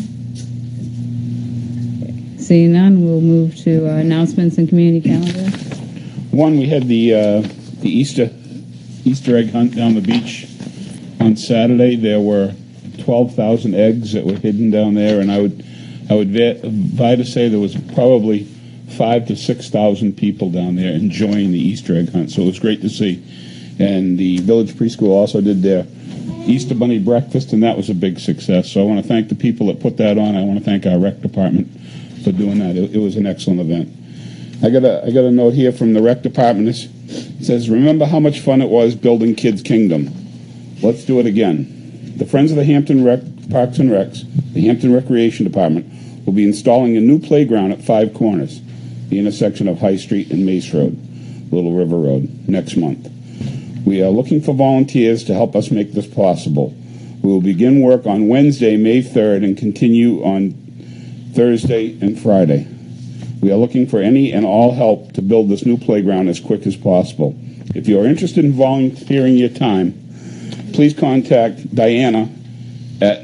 Seeing none, we'll move to announcements and community calendar. One, we had the Easter egg hunt down the beach on Saturday. There were 12,000 eggs that were hidden down there, and I would vie to say there was probably 5,000 to 6,000 people down there enjoying the Easter egg hunt. So it was great to see. And the village preschool also did their Easter Bunny breakfast, and that was a big success. So I want to thank the people that put that on. I want to thank our rec department for doing that. It was an excellent event. I got a note here from the rec department. It says, remember how much fun it was building Kids Kingdom. Let's do it again. The Friends of the Hampton Parks and Recs, the Hampton Recreation Department, will be installing a new playground at Five Corners, the intersection of High Street and Mace Road, Little River Road, next month. We are looking for volunteers to help us make this possible. We will begin work on Wednesday, May 3rd, and continue on Thursday and Friday. We are looking for any and all help to build this new playground as quick as possible. If you are interested in volunteering your time, please contact Diana at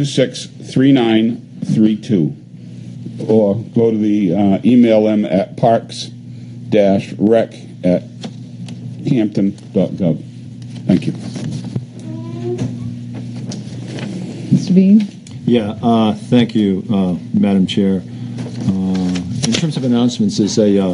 926-3932 or go to the email them at parks-rec@hampton.gov. Thank you. Mr. Bean? Yeah, thank you, Madam Chair. In terms of announcements, as a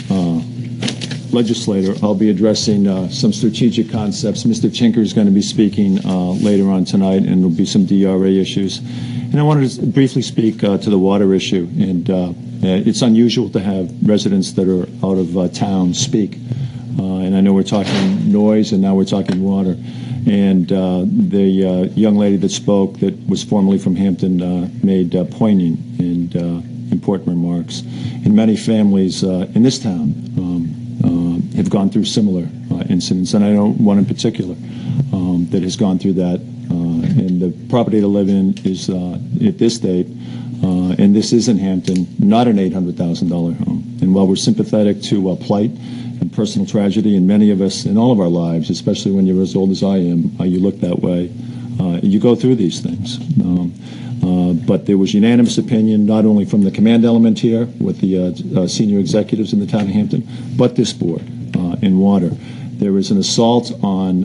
legislator, I'll be addressing some strategic concepts. Mr. Tinker is going to be speaking later on tonight, and there'll be some DRA issues. And I wanted to briefly speak to the water issue. And it's unusual to have residents that are out of town speak. And I know we're talking noise, and now we're talking water. And the young lady that spoke, that was formerly from Hampton, made poignant and important remarks. And many families in this town have gone through similar incidents, and I know one in particular that has gone through that. And the property to live in is, at this date, and this is in Hampton, not an $800,000 home. And while we're sympathetic to plight and personal tragedy, and many of us in all of our lives, especially when you're as old as I am, you look that way, you go through these things. But there was unanimous opinion, not only from the command element here with the senior executives in the town of Hampton, but this board in water. There is an assault on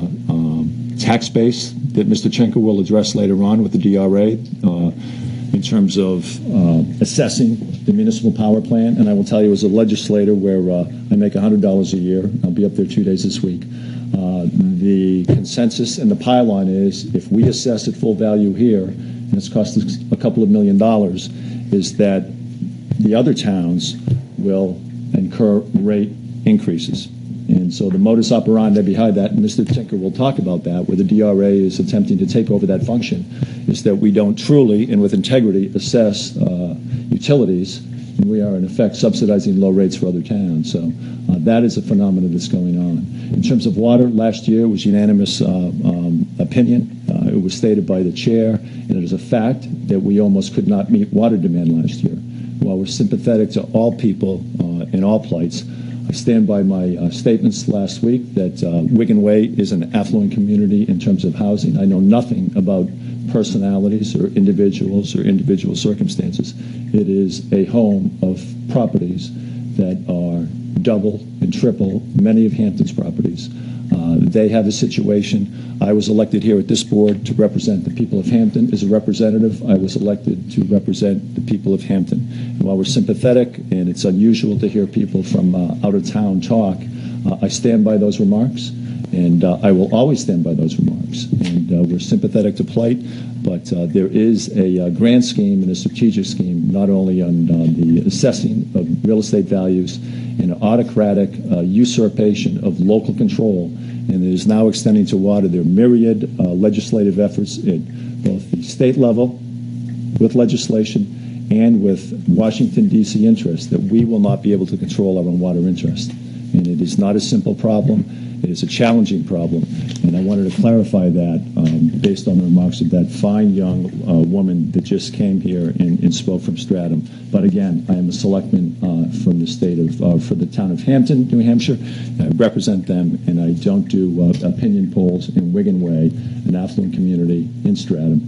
tax base that Mr. Chenka will address later on with the DRA in terms of assessing the municipal power plant. And I will tell you, as a legislator where I make $100 a year, I'll be up there 2 days this week, the consensus and the pylon is if we assess at full value here, and it's cost us a couple of $1 million, is that the other towns will incur rate increases. And so the modus operandi behind that, and Mr. Tinker will talk about that, where the DRA is attempting to take over that function, is that we don't truly and with integrity assess utilities, and we are in effect subsidizing low rates for other towns. So that is a phenomenon that's going on. In terms of water, last year was unanimous opinion. It was stated by the chair, and it is a fact that we almost could not meet water demand last year. While we're sympathetic to all people in all plights, I stand by my statements last week that Wigan Way is an affluent community in terms of housing. I know nothing about personalities or individual circumstances. It is a home of properties that are double and triple many of Hampton's properties. They have a situation. I was elected here at this board to represent the people of Hampton. As a representative, I was elected to represent the people of Hampton. And while we're sympathetic, and it's unusual to hear people from out of town talk, I stand by those remarks. And I will always stand by those remarks. And we're sympathetic to plight, but there is a grand scheme and a strategic scheme, not only on the assessing of real estate values and autocratic usurpation of local control, and it is now extending to water. There are myriad legislative efforts at both the state level with legislation and with Washington, D.C. interests that we will not be able to control our own water interest. And it is not a simple problem. It is a challenging problem, and I wanted to clarify that based on the remarks of that fine young woman that just came here and spoke from Stratham. But again, I am a selectman from the state of, for the town of Hampton, New Hampshire. I represent them, and I don't do opinion polls in Wigan Way, an affluent community in Stratham.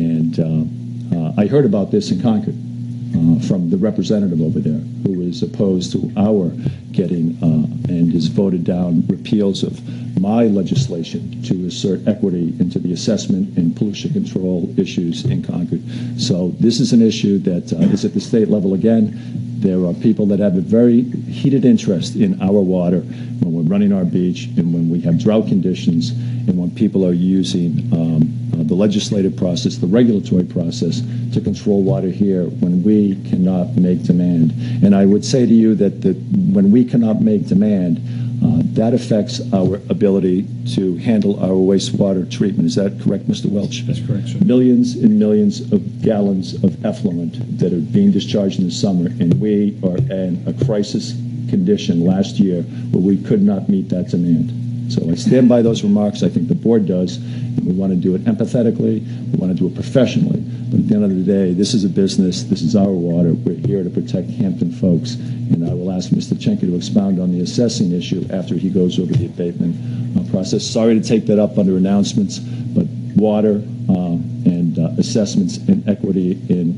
And I heard about this in Concord from the representative over there, who is opposed to our getting and has voted down repeals of my legislation to assert equity into the assessment and pollution control issues in Concord. So this is an issue that is at the state level again. There are people that have a very heated interest in our water when we're running our beach and when we have drought conditions and when people are using the legislative process, the regulatory process to control water here when we cannot make demand. And I would say to you that when we cannot make demand, that affects our ability to handle our wastewater treatment. Is that correct, Mr. Welch? That's correct, sir. Millions and millions of gallons of effluent that are being discharged in the summer, and we are in a crisis condition last year where we could not meet that demand. So I stand by those remarks. I think the board does. And we want to do it empathetically. We want to do it professionally. But at the end of the day, this is a business. This is our water. We're here to protect Hampton folks. And I will ask Mr. Chenka to expound on the assessing issue after he goes over the abatement process. Sorry to take that up under announcements, but water and assessments and equity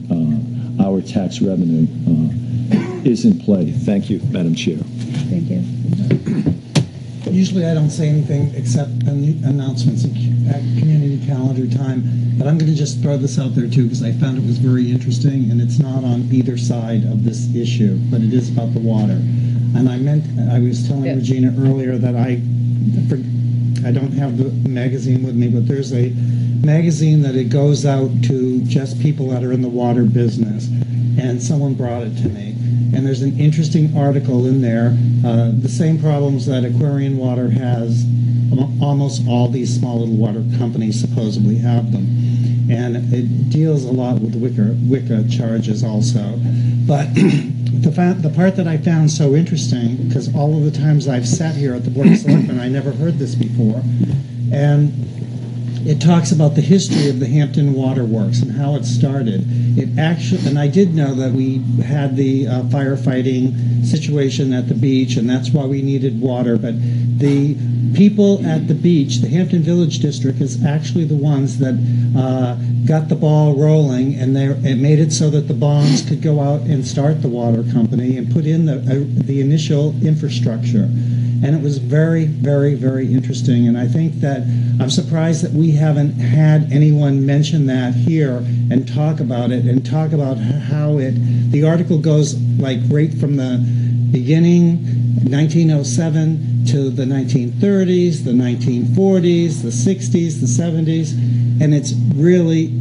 in our tax revenue is in play. Thank you, Madam Chair. Thank you. Usually I don't say anything except announcements at community calendar time, but I'm going to just throw this out there too because I found it was very interesting, and it's not on either side of this issue, but it is about the water. And I was telling Regina earlier that I don't have the magazine with me, but there's a magazine that it goes out to just people that are in the water business, and someone brought it to me. And there's an interesting article in there, the same problems that Aquarian Water has, almost all these small little water companies supposedly have them. And it deals a lot with WICA charges also. But the part that I found so interesting, because all of the times I've sat here at the Board of Selectmen, I never heard this before, and it talks about the history of the Hampton Water Works and how it started. It actually, and I did know that we had the firefighting situation at the beach, and that's why we needed water. But the people at the beach, the Hampton Village District, is actually the ones that got the ball rolling, and it made it so that the bonds could go out and start the water company and put in the initial infrastructure. And it was very, very, very interesting. And I think that I'm surprised that we haven't had anyone mention that here and talk about it and talk about how the article goes like right from the beginning, 1907, to the 1930s, the 1940s, the 60s, the 70s. And it's really,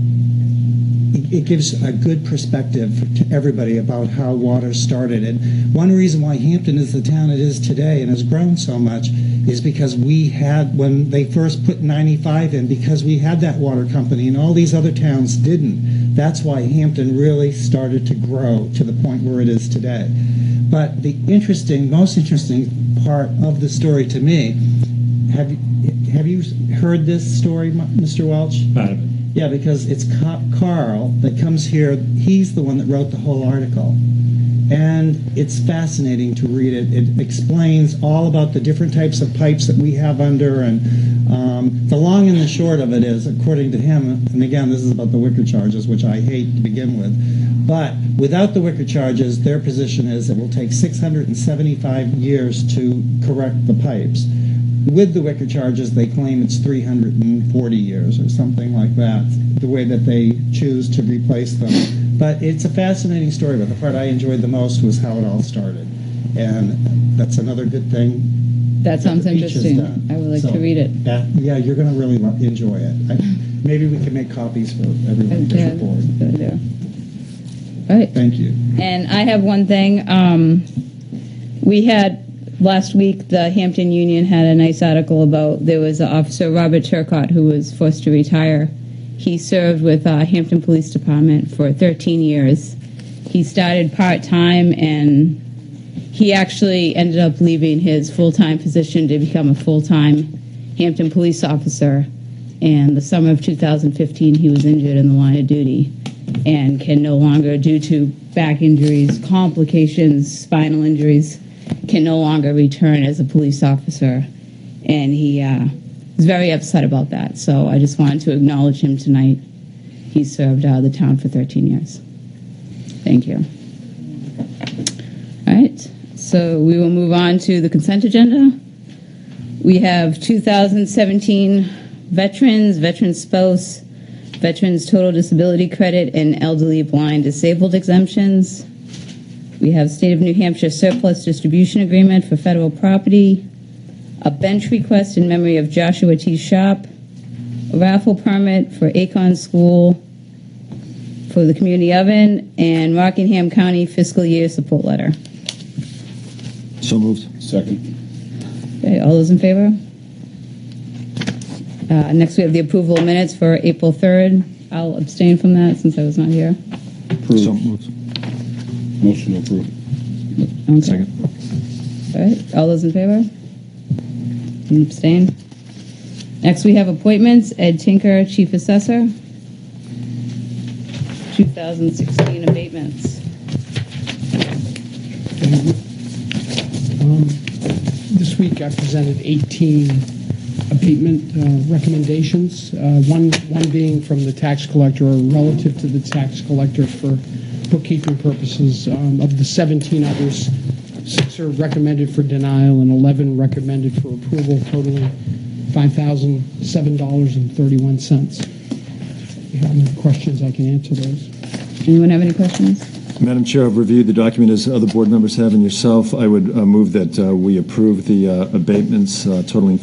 it gives a good perspective to everybody about how water started. And one reason why Hampton is the town it is today and has grown so much is because we had, when they first put 95 in, because we had that water company and all these other towns didn't. That's why Hampton really started to grow to the point where it is today. But the most interesting part of the story to me, have you heard this story, Mr. Welch? Part of it. Yeah, because it's Carl that comes here. He's the one that wrote the whole article. And it's fascinating to read it. It explains all about the different types of pipes that we have under. And the long and the short of it is, according to him, and again, this is about the WICA charges, which I hate to begin with, but without the WICA charges, their position is it will take 675 years to correct the pipes. With the WICA charges, they claim it's 340 years or something like that, the way that they choose to replace them. But it's a fascinating story, but the part I enjoyed the most was how it all started. And that's another good thing That sounds the beach is interesting. done. I would like So, to read it. Yeah, you're going to really enjoy it. Maybe we can make copies for everyone in Yeah, Bishop Board. good idea. All right. Thank you. And I have one thing. We had last week, the Hampton Union had a nice article about there was an officer, Robert Turcott, who was forced to retire. He served with Hampton Police Department for 13 years. He started part-time, and he actually ended up leaving his full-time position to become a full-time Hampton police officer. And the summer of 2015, he was injured in the line of duty and can no longer, due to back injuries, complications, spinal injuries, can no longer return as a police officer. And he is very upset about that. So I just wanted to acknowledge him tonight. He served the town for 13 years. Thank you. All right. So we will move on to the consent agenda. We have 2017 veteran spouse, veterans total disability credit, and elderly blind disabled exemptions. We have State of New Hampshire surplus distribution agreement for federal property, a bench request in memory of Joshua T. Sharp, a raffle permit for Acon School for the community oven, and Rockingham County fiscal year support letter. So moved. Second. Okay, all those in favor? Next, we have the approval of minutes for April 3rd. I'll abstain from that since I was not here. Approved. So moved. Motion to approve. Okay. Second. All right, all those in favor? And abstain. Next, we have appointments. Ed Tinker, Chief Assessor. 2016 abatements. This week I presented 18 abatement recommendations, one being from the tax collector or relative to the tax collector for bookkeeping purposes. Of the 17 others, 6 are recommended for denial and 11 recommended for approval, totaling $5,007.31. If you have any questions, I can answer those. Anyone have any questions? Madam Chair, I've reviewed the document as other board members have and yourself. I would move that we approve the abatements totaling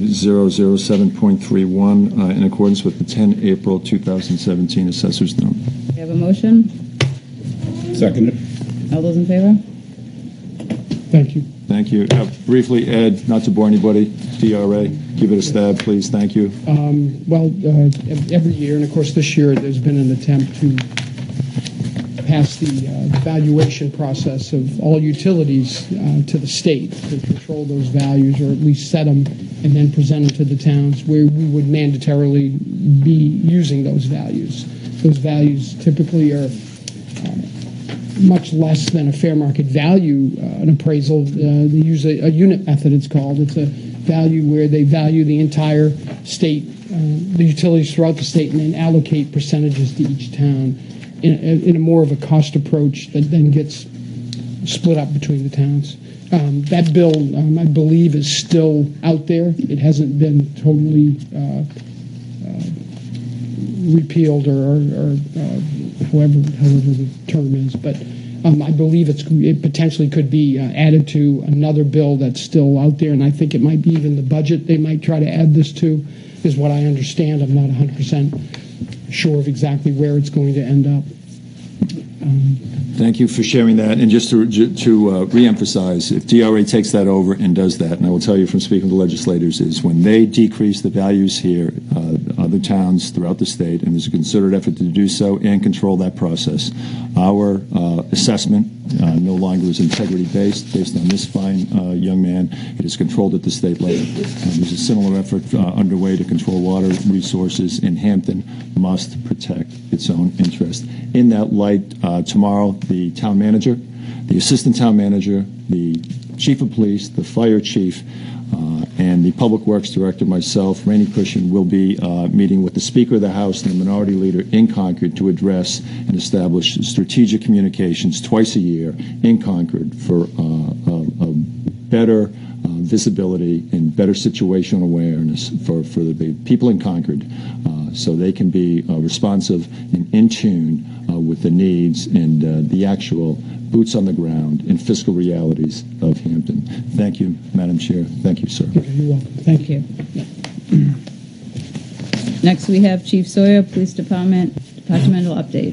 $5,007.31 in accordance with the 10 April 2017 assessor's note. We have a motion. Seconded. All those in favor? Thank you. Thank you. Briefly, Ed, not to bore anybody, DRA, give it a stab, please. Thank you. Every year, and of course this year, there's been an attempt to pass the valuation process of all utilities to the state to control those values, or at least set them and then present them to the towns where we would mandatorily be using those values. Those values typically are much less than a fair market value, an appraisal. They use a unit method, it's called. It's a value where they value the entire state, the utilities throughout the state, and then allocate percentages to each town in a more of a cost approach that then gets split up between the towns. That bill, I believe, is still out there. It hasn't been totally repealed or however the term is, but I believe it potentially could be added to another bill that's still out there, and I think it might be even the budget they might try to add this to, is what I understand. I'm not 100% sure of exactly where it's going to end up. Thank you for sharing that. And just to reemphasize, if DRA takes that over and does that, and I will tell you from speaking to legislators, is when they decrease the values here, other towns throughout the state, and there's a concerted effort to do so and control that process. Our assessment no longer is integrity-based, based on this fine young man. It is controlled at the state level. There's a similar effort underway to control water resources, and Hampton must protect its own interest. In that light, tomorrow, the town manager, the assistant town manager, the chief of police, the fire chief, and the public works director, myself, Rainey Cushion, will be meeting with the Speaker of the House and the Minority Leader in Concord to address and establish strategic communications twice a year in Concord for a better visibility and better situational awareness for the people in Concord, so they can be responsive and in tune with the needs and the actual boots on the ground and fiscal realities of Hampton. Thank you, Madam Chair. Thank you, sir. Okay, you're welcome. Thank you. Next, we have Chief Sawyer, Police Department, departmental update.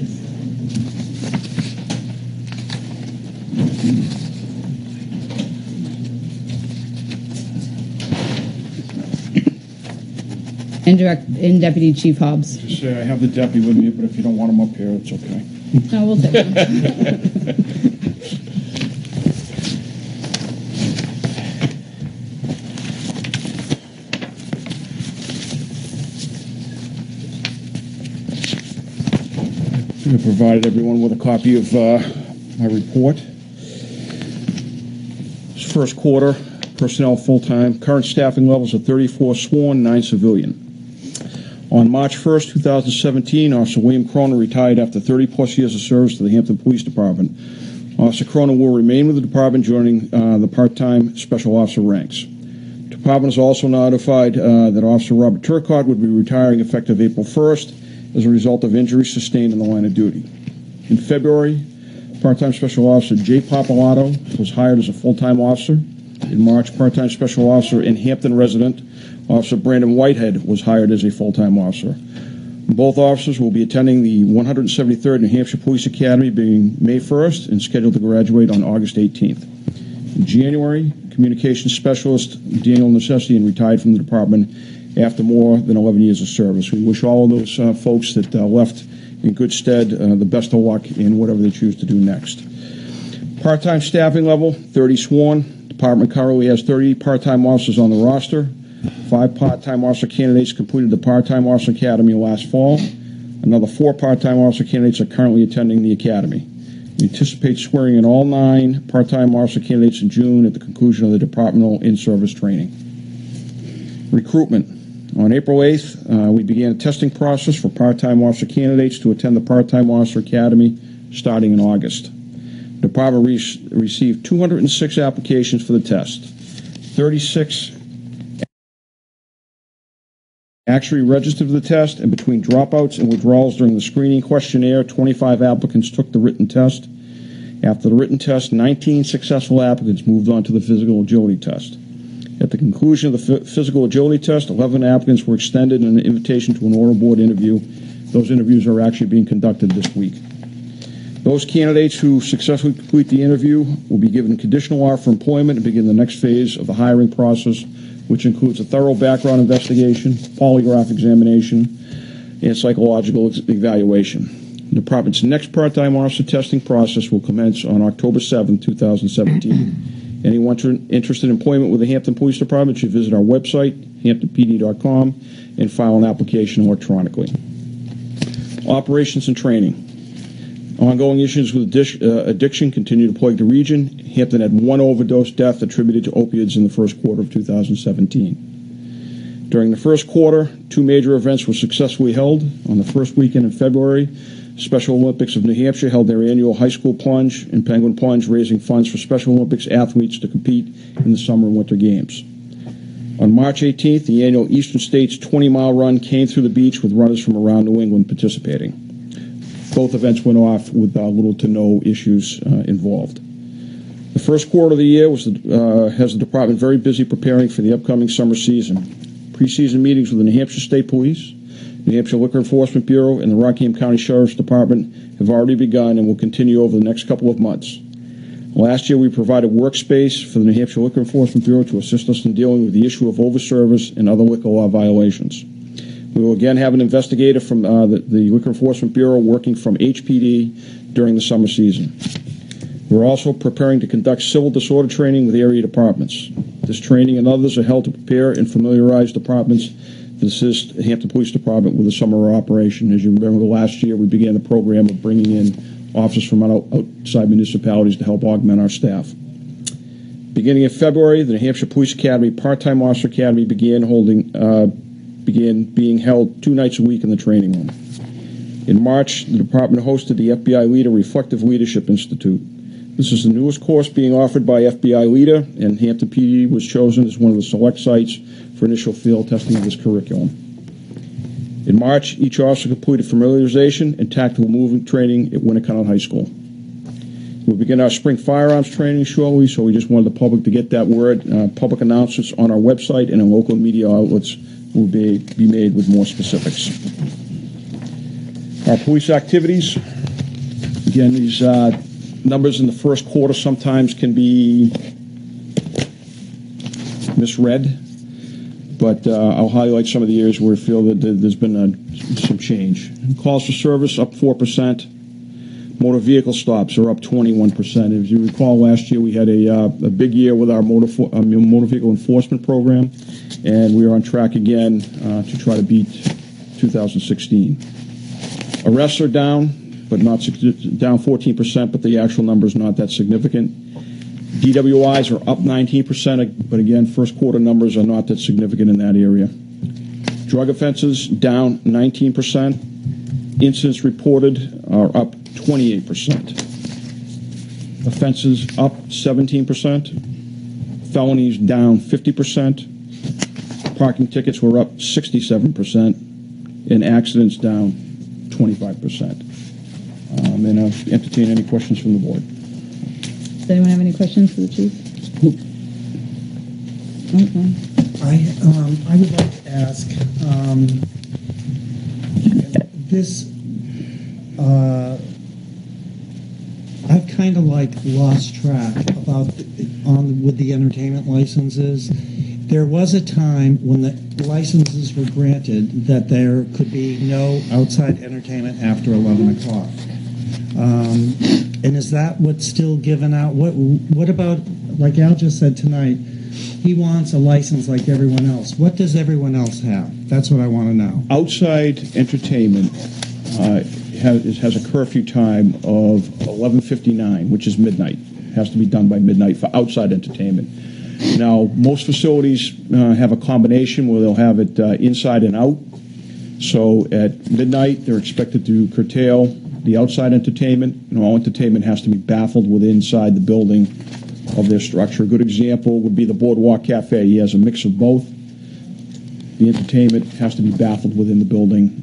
And Deputy Chief Hobbs. Just, I have the deputy with me, but if you don't want him up here, it's okay. No, we'll take him. I provided everyone with a copy of my report. This first quarter, personnel full-time, current staffing levels are 34 sworn, 9 civilian. On March 1st, 2017, Officer William Cronin retired after 30-plus years of service to the Hampton Police Department. Officer Cronin will remain with the department, joining the part-time special officer ranks. The department is also notified that Officer Robert Turcott would be retiring effective April 1st as a result of injuries sustained in the line of duty. In February, part-time special officer Jay Papalato was hired as a full-time officer. In March, part-time special officer and Hampton resident Officer Brandon Whitehead was hired as a full-time officer. Both officers will be attending the 173rd New Hampshire Police Academy beginning May 1st and scheduled to graduate on August 18th. In January, communications specialist Daniel Necessity retired from the department after more than 11 years of service. We wish all of those folks that left in good stead the best of luck in whatever they choose to do next. Part-time staffing level, 30 sworn. Department currently has 30 part-time officers on the roster. 5 part-time officer candidates completed the part-time officer academy last fall. Another 4 part-time officer candidates are currently attending the academy. We anticipate swearing in all 9 part-time officer candidates in June at the conclusion of the departmental in-service training. Recruitment. On April 8th, we began a testing process for part-time officer candidates to attend the part-time officer academy starting in August. The department received 206 applications for the test. 36 actually registered for the test, and between dropouts and withdrawals during the screening questionnaire, 25 applicants took the written test. After the written test, 19 successful applicants moved on to the physical agility test. At the conclusion of the physical agility test, 11 applicants were extended an invitation to an order board interview. Those interviews are actually being conducted this week. Those candidates who successfully complete the interview will be given conditional offer of employment and begin the next phase of the hiring process, which includes a thorough background investigation, polygraph examination, and psychological evaluation. The department's next part-time officer testing process will commence on October 7, 2017. Anyone interested in employment with the Hampton Police Department should visit our website, hamptonpd.com, and file an application electronically. Operations and training. Ongoing issues with addiction continue to plague the region. Hampton had 1 overdose death attributed to opioids in the first quarter of 2017. During the first quarter, 2 major events were successfully held. On the first weekend in February, Special Olympics of New Hampshire held their annual high school plunge and penguin plunge, raising funds for Special Olympics athletes to compete in the summer and winter games. On March 18th, the annual Eastern States 20-mile run came through the beach with runners from around New England participating. Both events went off with little to no issues involved. The first quarter of the year has the department very busy preparing for the upcoming summer season. Preseason meetings with the New Hampshire State Police, New Hampshire Liquor Enforcement Bureau, and the Rockingham County Sheriff's Department have already begun and will continue over the next couple of months. Last year, we provided workspace for the New Hampshire Liquor Enforcement Bureau to assist us in dealing with the issue of overservice and other liquor law violations. We will again have an investigator from the Liquor Enforcement Bureau working from HPD during the summer season. We're also preparing to conduct civil disorder training with area departments. This training and others are held to prepare and familiarize departments to assist the Hampton Police Department with the summer operation. As you remember, last year we began the program of bringing in officers from outside municipalities to help augment our staff. Beginning in February, the New Hampshire Police Academy Part-Time Officer Academy began being held 2 nights a week in the training room. In March, the department hosted the FBI Leader Reflective Leadership Institute. This is the newest course being offered by FBI Leader, and Hampton PD was chosen as one of the select sites for initial field testing of this curriculum. In March, each officer completed familiarization and tactical movement training at Winnicott High School. We'll begin our spring firearms training shortly, so we just wanted the public to get that word. Public announcements on our website and in local media outlets will be made with more specifics. Our police activities. Again, these numbers in the first quarter sometimes can be misread, but I'll highlight some of the areas where we feel that there's been some change. Calls for service up 4%. Motor vehicle stops are up 21%. As you recall, last year we had a big year with our motor vehicle enforcement program, and we are on track again to try to beat 2016. Arrests are down, but not down 14%, but the actual number is not that significant. DWIs are up 19%, but again, first quarter numbers are not that significant in that area. Drug offenses down 19%. Incidents reported are up 28%. Offenses up 17%. Felonies down 50%. Parking tickets were up 67%. And accidents down 25%. And I'll entertain any questions from the board. Does anyone have any questions for the chief? Okay. I would like to ask this. I've kind of like lost track about with the entertainment licenses. There was a time when the licenses were granted that there could be no outside entertainment after 11 o'clock. And is that what's still given out? What about, like Al just said tonight, he wants a license like everyone else. What does everyone else have? That's what I want to know. Outside entertainment has a curfew time of 11:59, which is midnight. It has to be done by midnight for outside entertainment. Now, most facilities have a combination where they'll have it inside and out. So at midnight, they're expected to curtail the outside entertainment, and all entertainment has to be baffled within inside the building of their structure. A good example would be the Boardwalk Cafe. He has a mix of both. The entertainment has to be baffled within the building.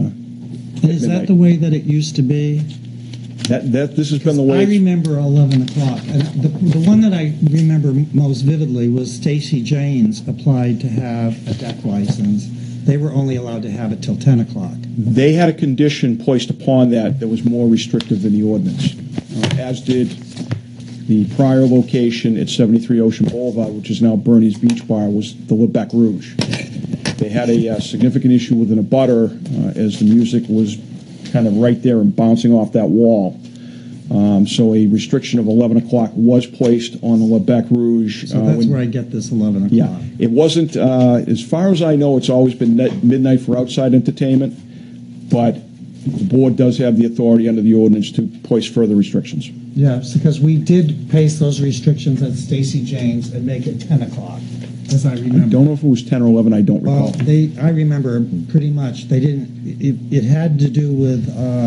Is that the way that it used to be? This has been the way. I remember 11 o'clock. And the one that I remember most vividly was Stacy Janes applied to have a deck license. They were only allowed to have it till 10 o'clock. They had a condition placed upon that was more restrictive than the ordinance, as did the prior location at 73 Ocean Boulevard, which is now Bernie's Beach Bar, was the Lebec Rouge. They had a significant issue with an abutter as the music was kind of right there and bouncing off that wall. So a restriction of 11 o'clock was placed on the Lebec Rouge. So that's where I get this 11 o'clock. Yeah, it wasn't, as far as I know, it's always been midnight for outside entertainment, but the board does have the authority under the ordinance to place further restrictions. Yes, because we did paste those restrictions at Stacy Janes and make it 10 o'clock, as I remember. I don't know if it was 10 or 11, I don't recall. Well, I remember pretty much. They didn't, it had to do with,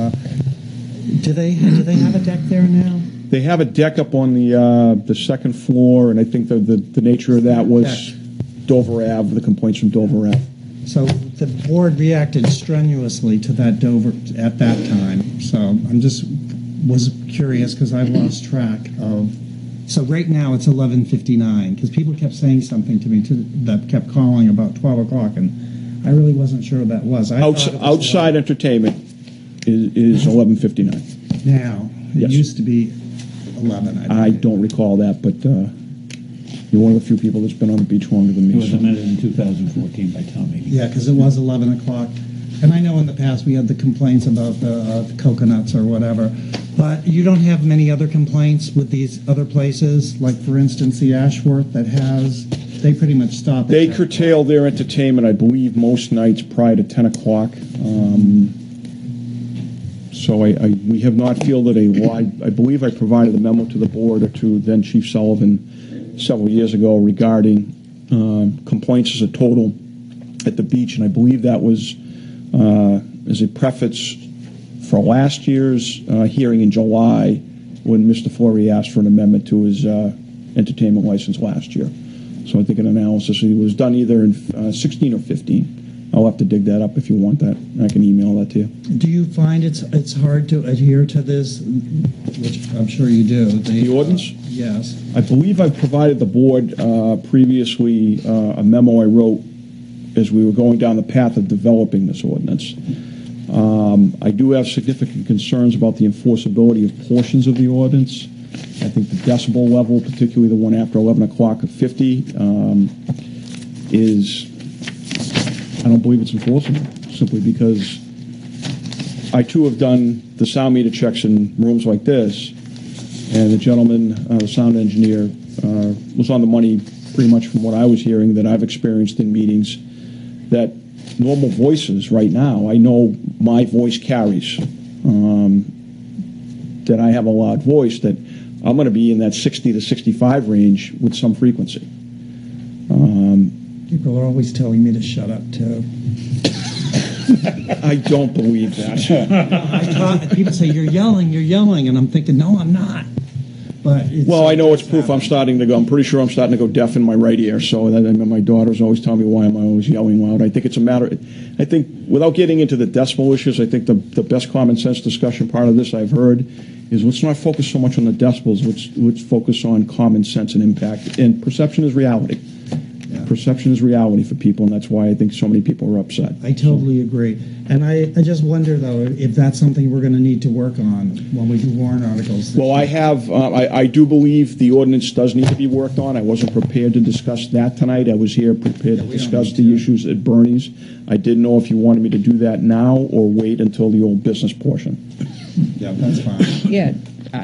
do they have a deck there now? They have a deck up on the second floor, and I think the nature of that was Dover Ave, the complaints from Dover Ave. So the board reacted strenuously to that Dover at that time. So I'm just was curious because I've lost track of. So right now it's 11:59 because people kept saying something to me that kept calling about 12 o'clock, and I really wasn't sure what that was. Outside entertainment is 11:59. Now it used to be 11. I don't recall that, but you're one of the few people that's been on the beach longer than me. It was amended in 2014 by town meeting. Yeah, because it was 11 o'clock. And I know in the past we had the complaints about the coconuts or whatever. But you don't have many other complaints with these other places? Like, for instance, the Ashworth that has, they pretty much stop. They curtail their entertainment, I believe, most nights prior to 10 o'clock. So we have not fielded a law. I believe I provided a memo to the board or to then Chief Sullivan several years ago regarding complaints as a total at the beach, and I believe that was as a preface for last year's hearing in July when Mr. Flory asked for an amendment to his entertainment license last year. So I think an analysis was done either in 16 or 15. I'll have to dig that up if you want that. I can email that to you. Do you find it's hard to adhere to this, which I'm sure you do? The ordinance? Yes. I believe I've provided the board previously a memo I wrote as we were going down the path of developing this ordinance. I do have significant concerns about the enforceability of portions of the ordinance. I think the decibel level, particularly the one after 11 o'clock of 50, I don't believe it's enforceable, simply because I too have done the sound meter checks in rooms like this, and the gentleman, the sound engineer, was on the money pretty much from what I was hearing that I've experienced in meetings, that normal voices right now, I know my voice carries, that I have a loud voice, that I'm going to be in that 60 to 65 range with some frequency. People are always telling me to shut up, too. I don't believe that. People say, you're yelling, and I'm thinking, no, I'm not. But well, I know it's proof I'm pretty sure I'm starting to go deaf in my right ear, so that, my daughter's always telling me why am I always yelling loud. I think it's a matter, I think, without getting into the decibel issues, I think the best common sense discussion part of this I've heard is let's not focus so much on the decibels, let's focus on common sense and impact. And perception is reality. Yeah. Perception is reality for people, and that's why I think so many people are upset. I totally agree. And I just wonder, though, if that's something we're going to need to work on when we do warrant articles. Well, I have, I do believe the ordinance does need to be worked on. I wasn't prepared to discuss that tonight. I was here prepared to discuss the issues at Bernie's. I didn't know if you wanted me to do that now or wait until the old business portion. Yeah, that's fine. Yeah,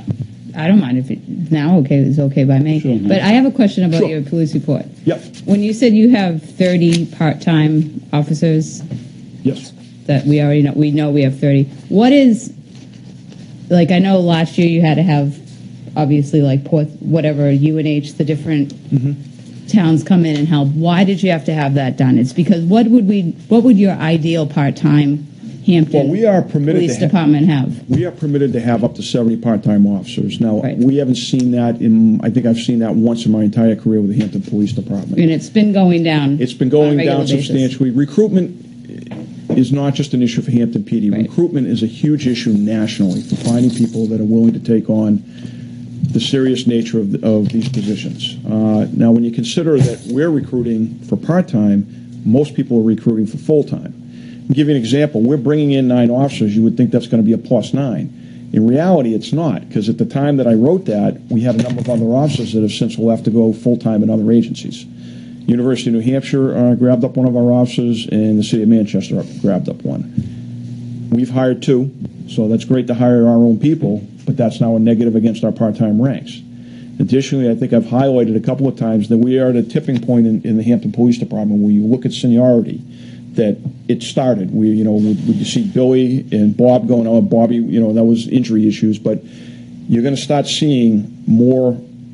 I don't mind if it's now okay. It's okay by me. Sure. But I have a question about your police report. Yep. When you said you have 30 part-time officers. Yes. That we already know. We know we have 30. What is, like, I know last year you had to have, obviously, like, whatever, UNH, the different towns come in and help. Why did you have to have that done? It's because what would your ideal part-time Hampton Police Department have? We are permitted to have up to 70 part-time officers. Now, we haven't seen that I think I've seen that once in my entire career with the Hampton Police Department. And it's been going down. It's been going down basis. substantially. Recruitment is not just an issue for Hampton PD. Right. Recruitment is a huge issue nationally for finding people that are willing to take on the serious nature of these positions. Now, when you consider that we're recruiting for part-time, most people are recruiting for full-time. I'll give you an example. We're bringing in 9 officers. You would think that's going to be a +9. In reality, it's not, because at the time that I wrote that, we had a number of other officers that have since left to go full-time in other agencies. University of New Hampshire grabbed up one of our officers, and the City of Manchester grabbed up one. We've hired 2, so that's great to hire our own people, but that's now a negative against our part-time ranks. Additionally, I think I've highlighted a couple of times that we are at a tipping point in the Hampton Police Department where you look at seniority, that it started. We see Billy and Bob going on. Bobby, that was injury issues, but you're going to start seeing more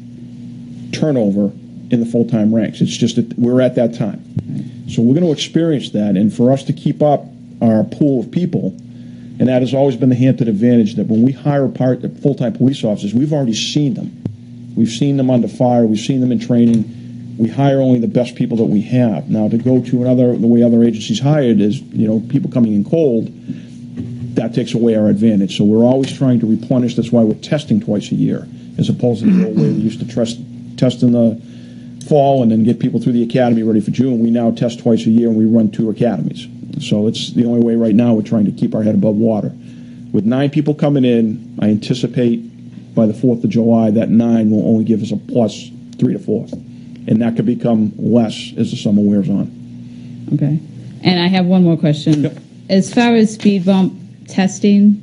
turnover in the full-time ranks. It's just that we're at that time. So we're going to experience that, and for us to keep up our pool of people, and that has always been the Hampton advantage, that when we hire full-time police officers, we've already seen them. We've seen them under fire. We've seen them in training. We hire only the best people that we have. Now, to go to the way other agencies hired is, people coming in cold, that takes away our advantage. So we're always trying to replenish. That's why we're testing twice a year, as opposed to the old way we used to test in the fall and then get people through the academy ready for June. We now test twice a year, and we run 2 academies. So it's the only way right now we're trying to keep our head above water. With 9 people coming in, I anticipate by the 4th of July that 9 will only give us a +3 to 4. And that could become less as the summer wears on. Okay. And I have one more question. Yep. As far as speed bump testing,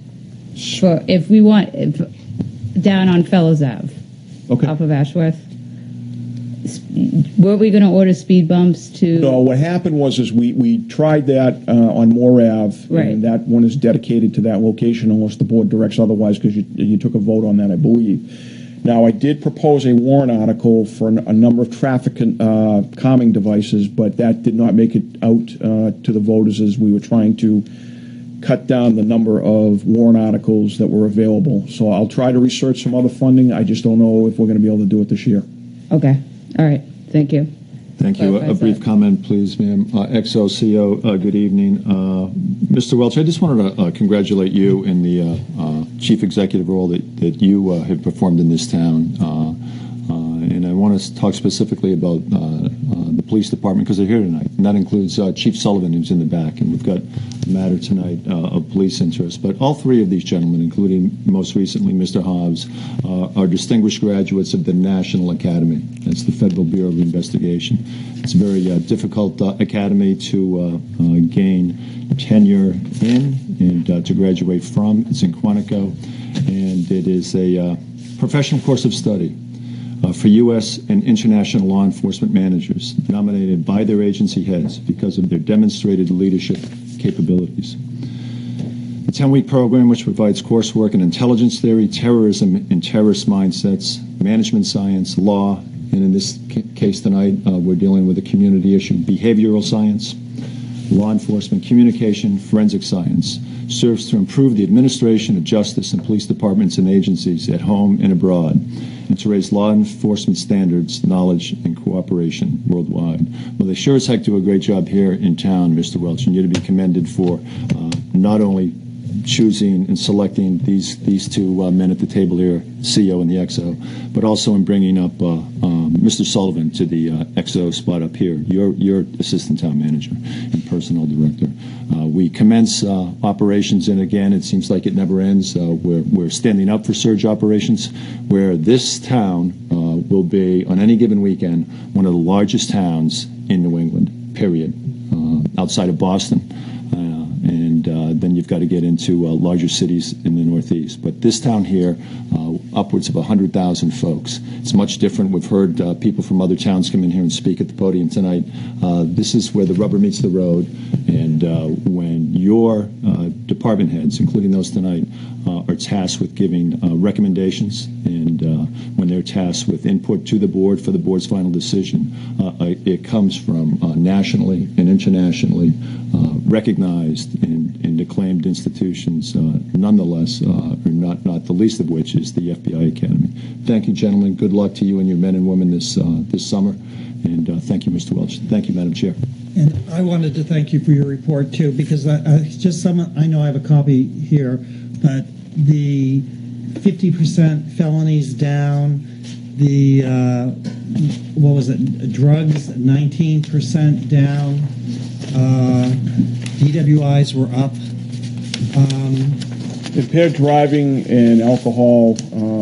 down on Fellows Ave, off of Ashworth, were we going to order speed bumps to? No, what happened was we tried that on Moore Ave, right. And that one is dedicated to that location unless the board directs otherwise, because you took a vote on that, I believe. Now, I did propose a warrant article for a number of traffic calming devices, but that did not make it out to the voters as we were trying to cut down the number of warrant articles that were available. So I'll try to research some other funding. I just don't know if we're going to be able to do it this year. Okay. All right. Thank you. Thank you. A clarifies brief that. comment, please, ma'am. XOCO, good evening. Mr. Welch, I just wanted to congratulate you in the chief executive role that you have performed in this town. And I want to talk specifically about the police department because they're here tonight. And that includes Chief Sullivan, who's in the back. And we've got a matter tonight of police interest. But all three of these gentlemen, including most recently Mr. Hobbs, are distinguished graduates of the National Academy. That's the Federal Bureau of Investigation. It's a very difficult academy to gain tenure in and to graduate from. It's in Quantico. And it is a professional course of study for U.S. and international law enforcement managers nominated by their agency heads because of their demonstrated leadership capabilities. The 10-week program, which provides coursework in intelligence theory, terrorism and terrorist mindsets, management science, law, and in this case tonight, we're dealing with a community issue, behavioral science, law enforcement, communication, forensic science, serves to improve the administration of justice and police departments and agencies at home and abroad, and to raise law enforcement standards, knowledge, and cooperation worldwide. Well, they sure as heck do a great job here in town, Mr. Welch, and you're to be commended for not only choosing and selecting these two men at the table here, CO and the XO, but also in bringing up Mr. Sullivan to the XO spot up here, your assistant town manager and personnel director. We commence operations, and again, it seems like it never ends. We're standing up for surge operations, where this town will be, on any given weekend, one of the largest towns in New England, period, outside of Boston. And then you've got to get into larger cities in the Northeast. But this town here, upwards of 100,000 folks. It's much different. We've heard people from other towns come in here and speak at the podium tonight. This is where the rubber meets the road. And when your department heads, including those tonight, are tasked with giving recommendations, and when they're tasked with input to the board for the board's final decision, it comes from nationally and internationally recognized and acclaimed institutions, nonetheless, or not the least of which is the FBI Academy. Thank you, gentlemen. Good luck to you and your men and women this summer. And thank you, Mr. Welch. Thank you, Madam Chair. And I wanted to thank you for your report, too, because I know I have a copy here, but the 50% felonies down, the, drugs, 19% down, DWIs were up. Impaired driving and alcohol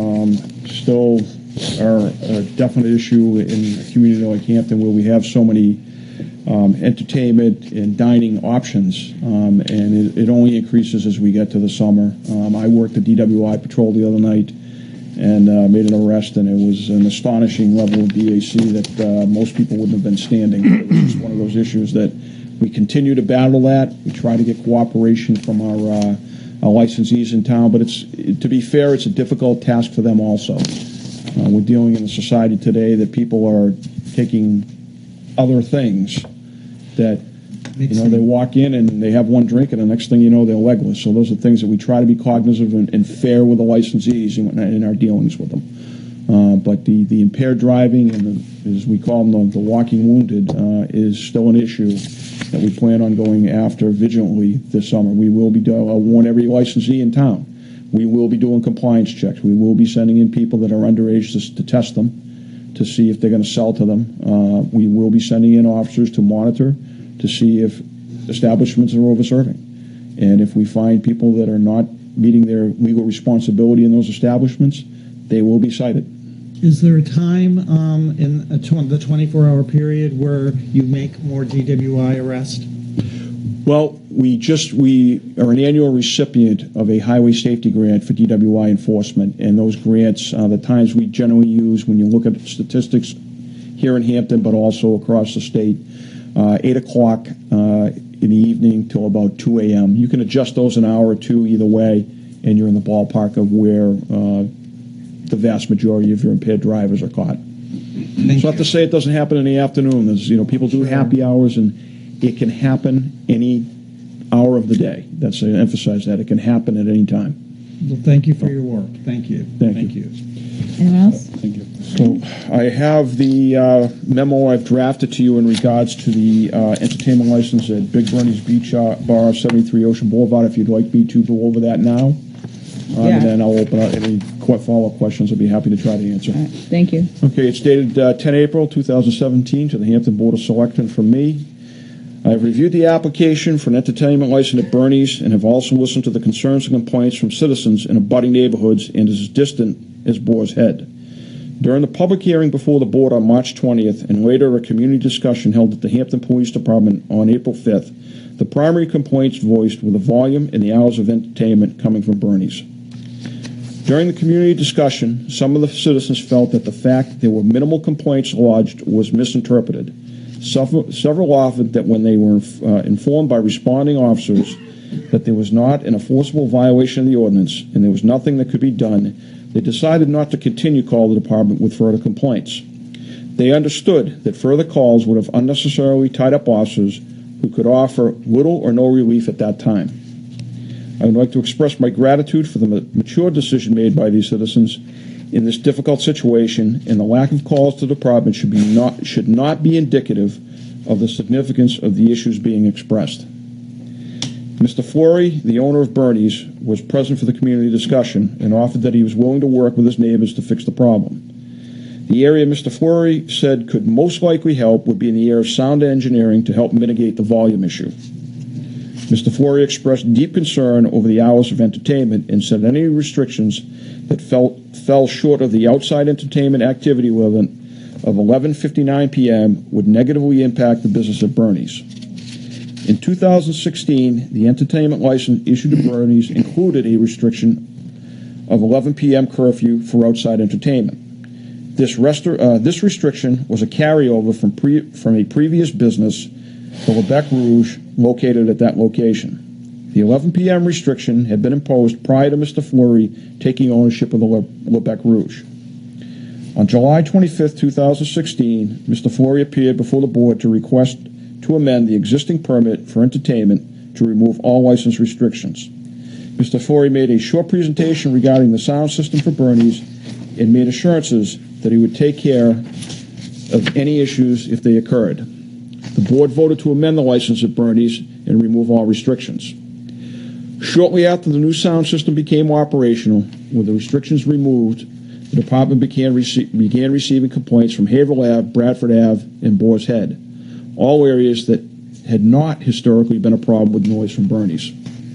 still are a definite issue in a community like Hampton, where we have so many entertainment and dining options, and it only increases as we get to the summer. I worked the DWI patrol the other night and made an arrest, and it was an astonishing level of BAC that most people wouldn't have been standing. It was just one of those issues that we continue to battle that. We try to get cooperation from our licensees in town, but to be fair, it's a difficult task for them also. We're dealing in a society today that people are taking other things that, they walk in and they have one drink, and the next thing you know, they're legless. So those are things that we try to be cognizant and fair with the licensees in our dealings with them. But the impaired driving and as we call them, the walking wounded, is still an issue that we plan on going after vigilantly this summer. We will be doing, I'll warn every licensee in town, we will be doing compliance checks. We will be sending in people that are underage to test them, to see if they're going to sell to them. We will be sending in officers to monitor to see if establishments are over-serving. And if we find people that are not meeting their legal responsibility in those establishments, they will be cited. Is there a time in the 24-hour period where you make more DWI arrests? Well, we are an annual recipient of a highway safety grant for DWI enforcement, and those grants, the times we generally use when you look at statistics here in Hampton, but also across the state, 8 o'clock in the evening till about 2 a.m. You can adjust those an hour or two either way, and you're in the ballpark of where the vast majority of your impaired drivers are caught. It's not to say it doesn't happen in the afternoon. There's, people do happy hours, and it can happen any hour of the day. That's, I emphasize that. It can happen at any time. Well, thank you for your work. Thank you. Thank you. Anyone else? Thank you. So I have the memo I've drafted to you in regards to the entertainment license at Big Bernie's Beach Bar, 73 Ocean Boulevard. If you'd like me to go over that now, Yeah. and then I'll open up any follow-up questions. I'd be happy to try to answer. All right, thank you. Okay, it's dated 10 April 2017 to the Hampton Board of Selectmen from me. I've reviewed the application for an entertainment license at Bernie's and have also listened to the concerns and complaints from citizens in abutting neighborhoods and is as distant as Boar's Head. During the public hearing before the board on March 20th and later a community discussion held at the Hampton Police Department on April 5th, the primary complaints voiced were the volume and the hours of entertainment coming from Bernie's. During the community discussion, some of the citizens felt that the fact that there were minimal complaints lodged was misinterpreted. Several offered that when they were informed by responding officers that there was not an enforceable violation of the ordinance and there was nothing that could be done, they decided not to continue call the department with further complaints. They understood that further calls would have unnecessarily tied up officers who could offer little or no relief at that time. I would like to express my gratitude for the mature decision made by these citizens in this difficult situation, and the lack of calls to the department should not be indicative of the significance of the issues being expressed. Mr. Flory, the owner of Bernie's, was present for the community discussion and offered that he was willing to work with his neighbors to fix the problem. The area Mr. Flory said could most likely help would be in the area of sound engineering to help mitigate the volume issue. Mr. Flory expressed deep concern over the hours of entertainment and said any restrictions that fell short of the outside entertainment activity limit of 11:59 p.m. would negatively impact the business at Bernie's. In 2016, the entertainment license issued to Bernie's included a restriction of 11 p.m. curfew for outside entertainment. This restriction was a carryover from a previous business, the Lebec Rouge, located at that location. The 11 p.m. restriction had been imposed prior to Mr. Flory taking ownership of the Lebec Rouge. On July 25, 2016, Mr. Flory appeared before the board to request to amend the existing permit for entertainment to remove all license restrictions. Mr. Flory made a short presentation regarding the sound system for Bernie's and made assurances that he would take care of any issues if they occurred. The board voted to amend the license at Bernie's and remove all restrictions. Shortly after the new sound system became operational, with the restrictions removed, the department began receiving complaints from Haverhill Ave, Bradford Ave, and Boar's Head, all areas that had not historically been a problem with noise from Bernie's.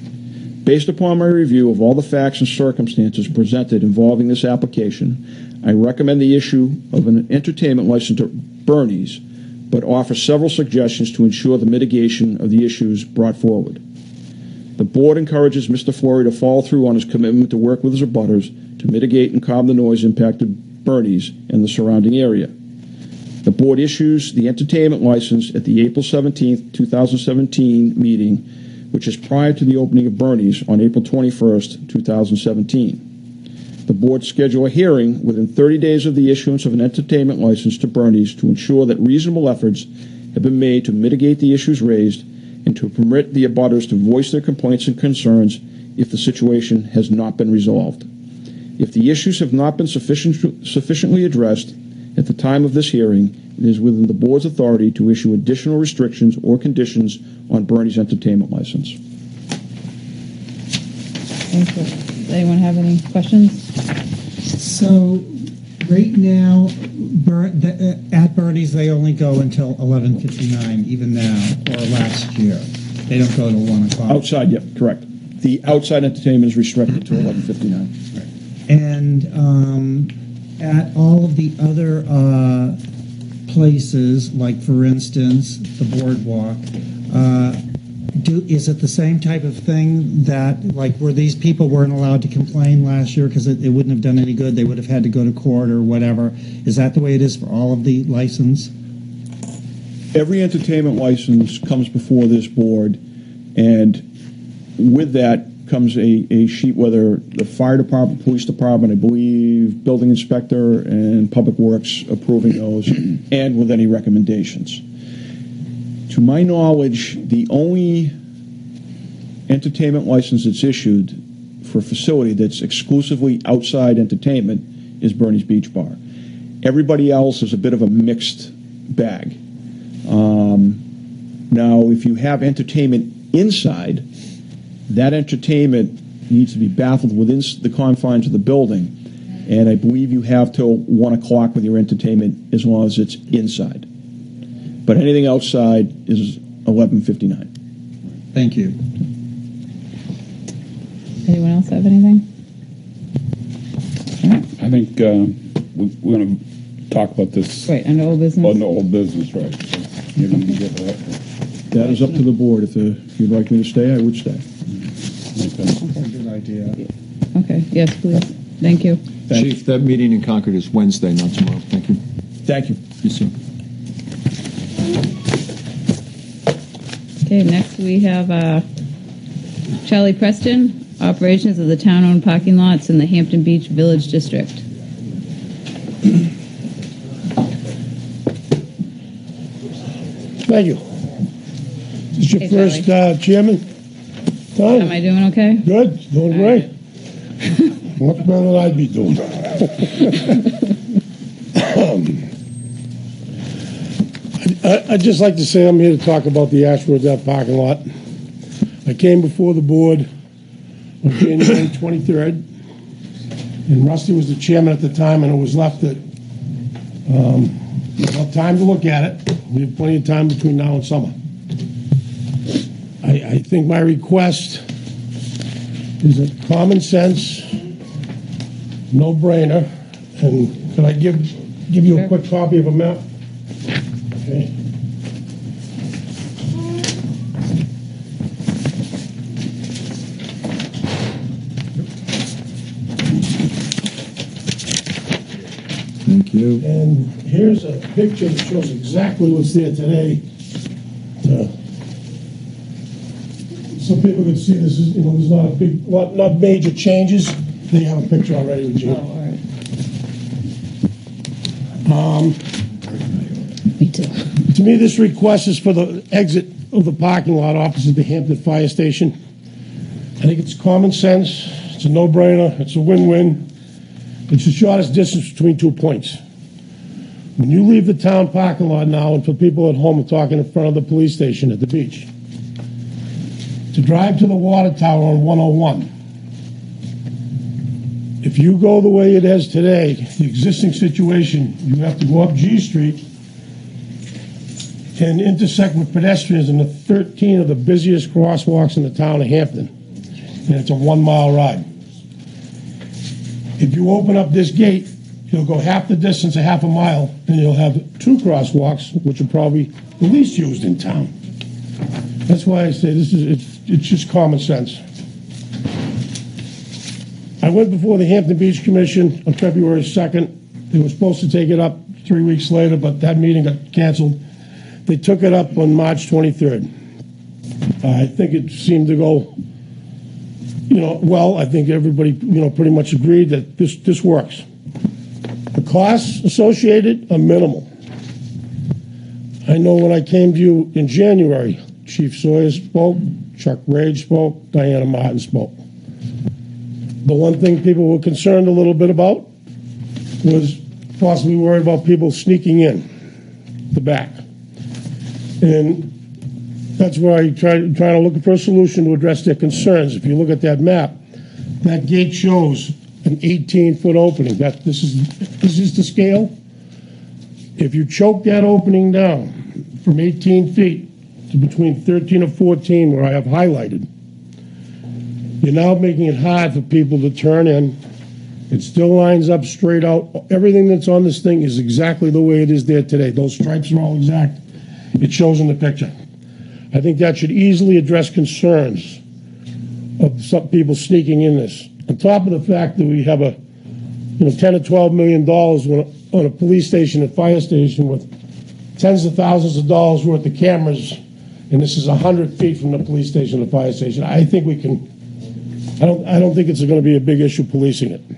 Based upon my review of all the facts and circumstances presented involving this application, I recommend the issue of an entertainment license to Bernie's, but offer several suggestions to ensure the mitigation of the issues brought forward. The board encourages Mr. Flory to follow through on his commitment to work with his abutters to mitigate and calm the noise impacted Bernie's and the surrounding area. The board issues the entertainment license at the April 17, 2017 meeting, which is prior to the opening of Bernie's on April 21, 2017. The board schedule a hearing within 30 days of the issuance of an entertainment license to Bernie's to ensure that reasonable efforts have been made to mitigate the issues raised and to permit the abutters to voice their complaints and concerns if the situation has not been resolved. If the issues have not been sufficiently addressed at the time of this hearing, it is within the board's authority to issue additional restrictions or conditions on Bernie's entertainment license. Thank you. Does anyone have any questions? So, right now, at Bernie's, they only go until 11:59, even now, or last year. They don't go till 1 o'clock. Outside, yep, correct. The outside entertainment is restricted to 11:59. And at all of the other places, like for instance, the boardwalk, is it the same type of thing that, like, where these people weren't allowed to complain last year because it wouldn't have done any good, they would have had to go to court or whatever? Is that the way it is for all of the license? Every entertainment license comes before this board, and with that comes a sheet, whether the fire department, police department, I believe, building inspector, and public works approving those, and with any recommendations. To my knowledge, the only entertainment license that's issued for a facility that's exclusively outside entertainment is Bernie's Beach Bar. Everybody else is a bit of a mixed bag. Now, if you have entertainment inside, that entertainment needs to be baffled within the confines of the building, and I believe you have till 1 o'clock with your entertainment as long as it's inside. But anything outside is 11:59. Thank you. Anyone else have anything? I think we're going to talk about this. Wait, under old business? On the old business, right. You're going to get that. That is up to the board. If you'd like me to stay, I would stay. Okay. Good idea. Okay, yes, please. Thank you. Chief, that meeting in Concord is Wednesday, not tomorrow. Thank you. Thank you. Yes, sir. Okay, next we have Charlie Preston, operations of the town-owned parking lots in the Hampton Beach Village District. Thank you. This is your Hey, first chairman time? Am I doing okay? Good, doing great. Much better than I'd be doing. I'd just like to say I'm here to talk about the Ashworth Ave parking lot. I came before the board on January 23rd, and Rusty was the chairman at the time, and it was left that well, time to look at it. We have plenty of time between now and summer. I think my request is a common sense, no-brainer, and can I give you a quick copy of a map? Okay. Thank you. And here's a picture that shows exactly what's there today. So people can see this is, there's not a big, not major changes. They have a picture already with you. Oh, all right. Me too. To me, this request is for the exit of the parking lot opposite the Hampton Fire Station. I think it's common sense. It's a no-brainer. It's a win-win. It's the shortest distance between 2 points. When you leave the town parking lot now, and for people at home talking in front of the police station at the beach, to drive to the water tower on 101, if you go the way it is today, the existing situation, you have to go up G Street and intersect with pedestrians in the 13 of the busiest crosswalks in the town of Hampton. And it's a 1 mile ride. If you open up this gate, you'll go half the distance, a half a mile, and you'll have 2 crosswalks, which are probably the least used in town. That's why I say it's just common sense. I went before the Hampton Beach Commission on February 2nd. They were supposed to take it up 3 weeks later, but that meeting got canceled. They took it up on March 23rd. I think it seemed to go, well. I think everybody, pretty much agreed that this works. The costs associated are minimal. I know when I came to you in January, Chief Sawyer spoke, Chuck Rage spoke, Diana Martin spoke. The one thing people were concerned a little bit about was possibly worried about people sneaking in the back. And that's where I trying to look for a solution to address their concerns. If you look at that map, that gate shows an 18-foot opening. This is the scale. If you choke that opening down from 18 feet to between 13 or 14, where I have highlighted, you're now making it hard for people to turn in. It still lines up straight out. Everything that's on this thing is exactly the way it is there today. Those stripes are all exact. It shows in the picture. I think that should easily address concerns of some people sneaking in this. On top of the fact that we have a, $10 or $12 million on a police station and fire station with tens of thousands of dollars worth of cameras, and this is 100 feet from the police station and the fire station. I think we can. I don't think it's going to be a big issue policing it.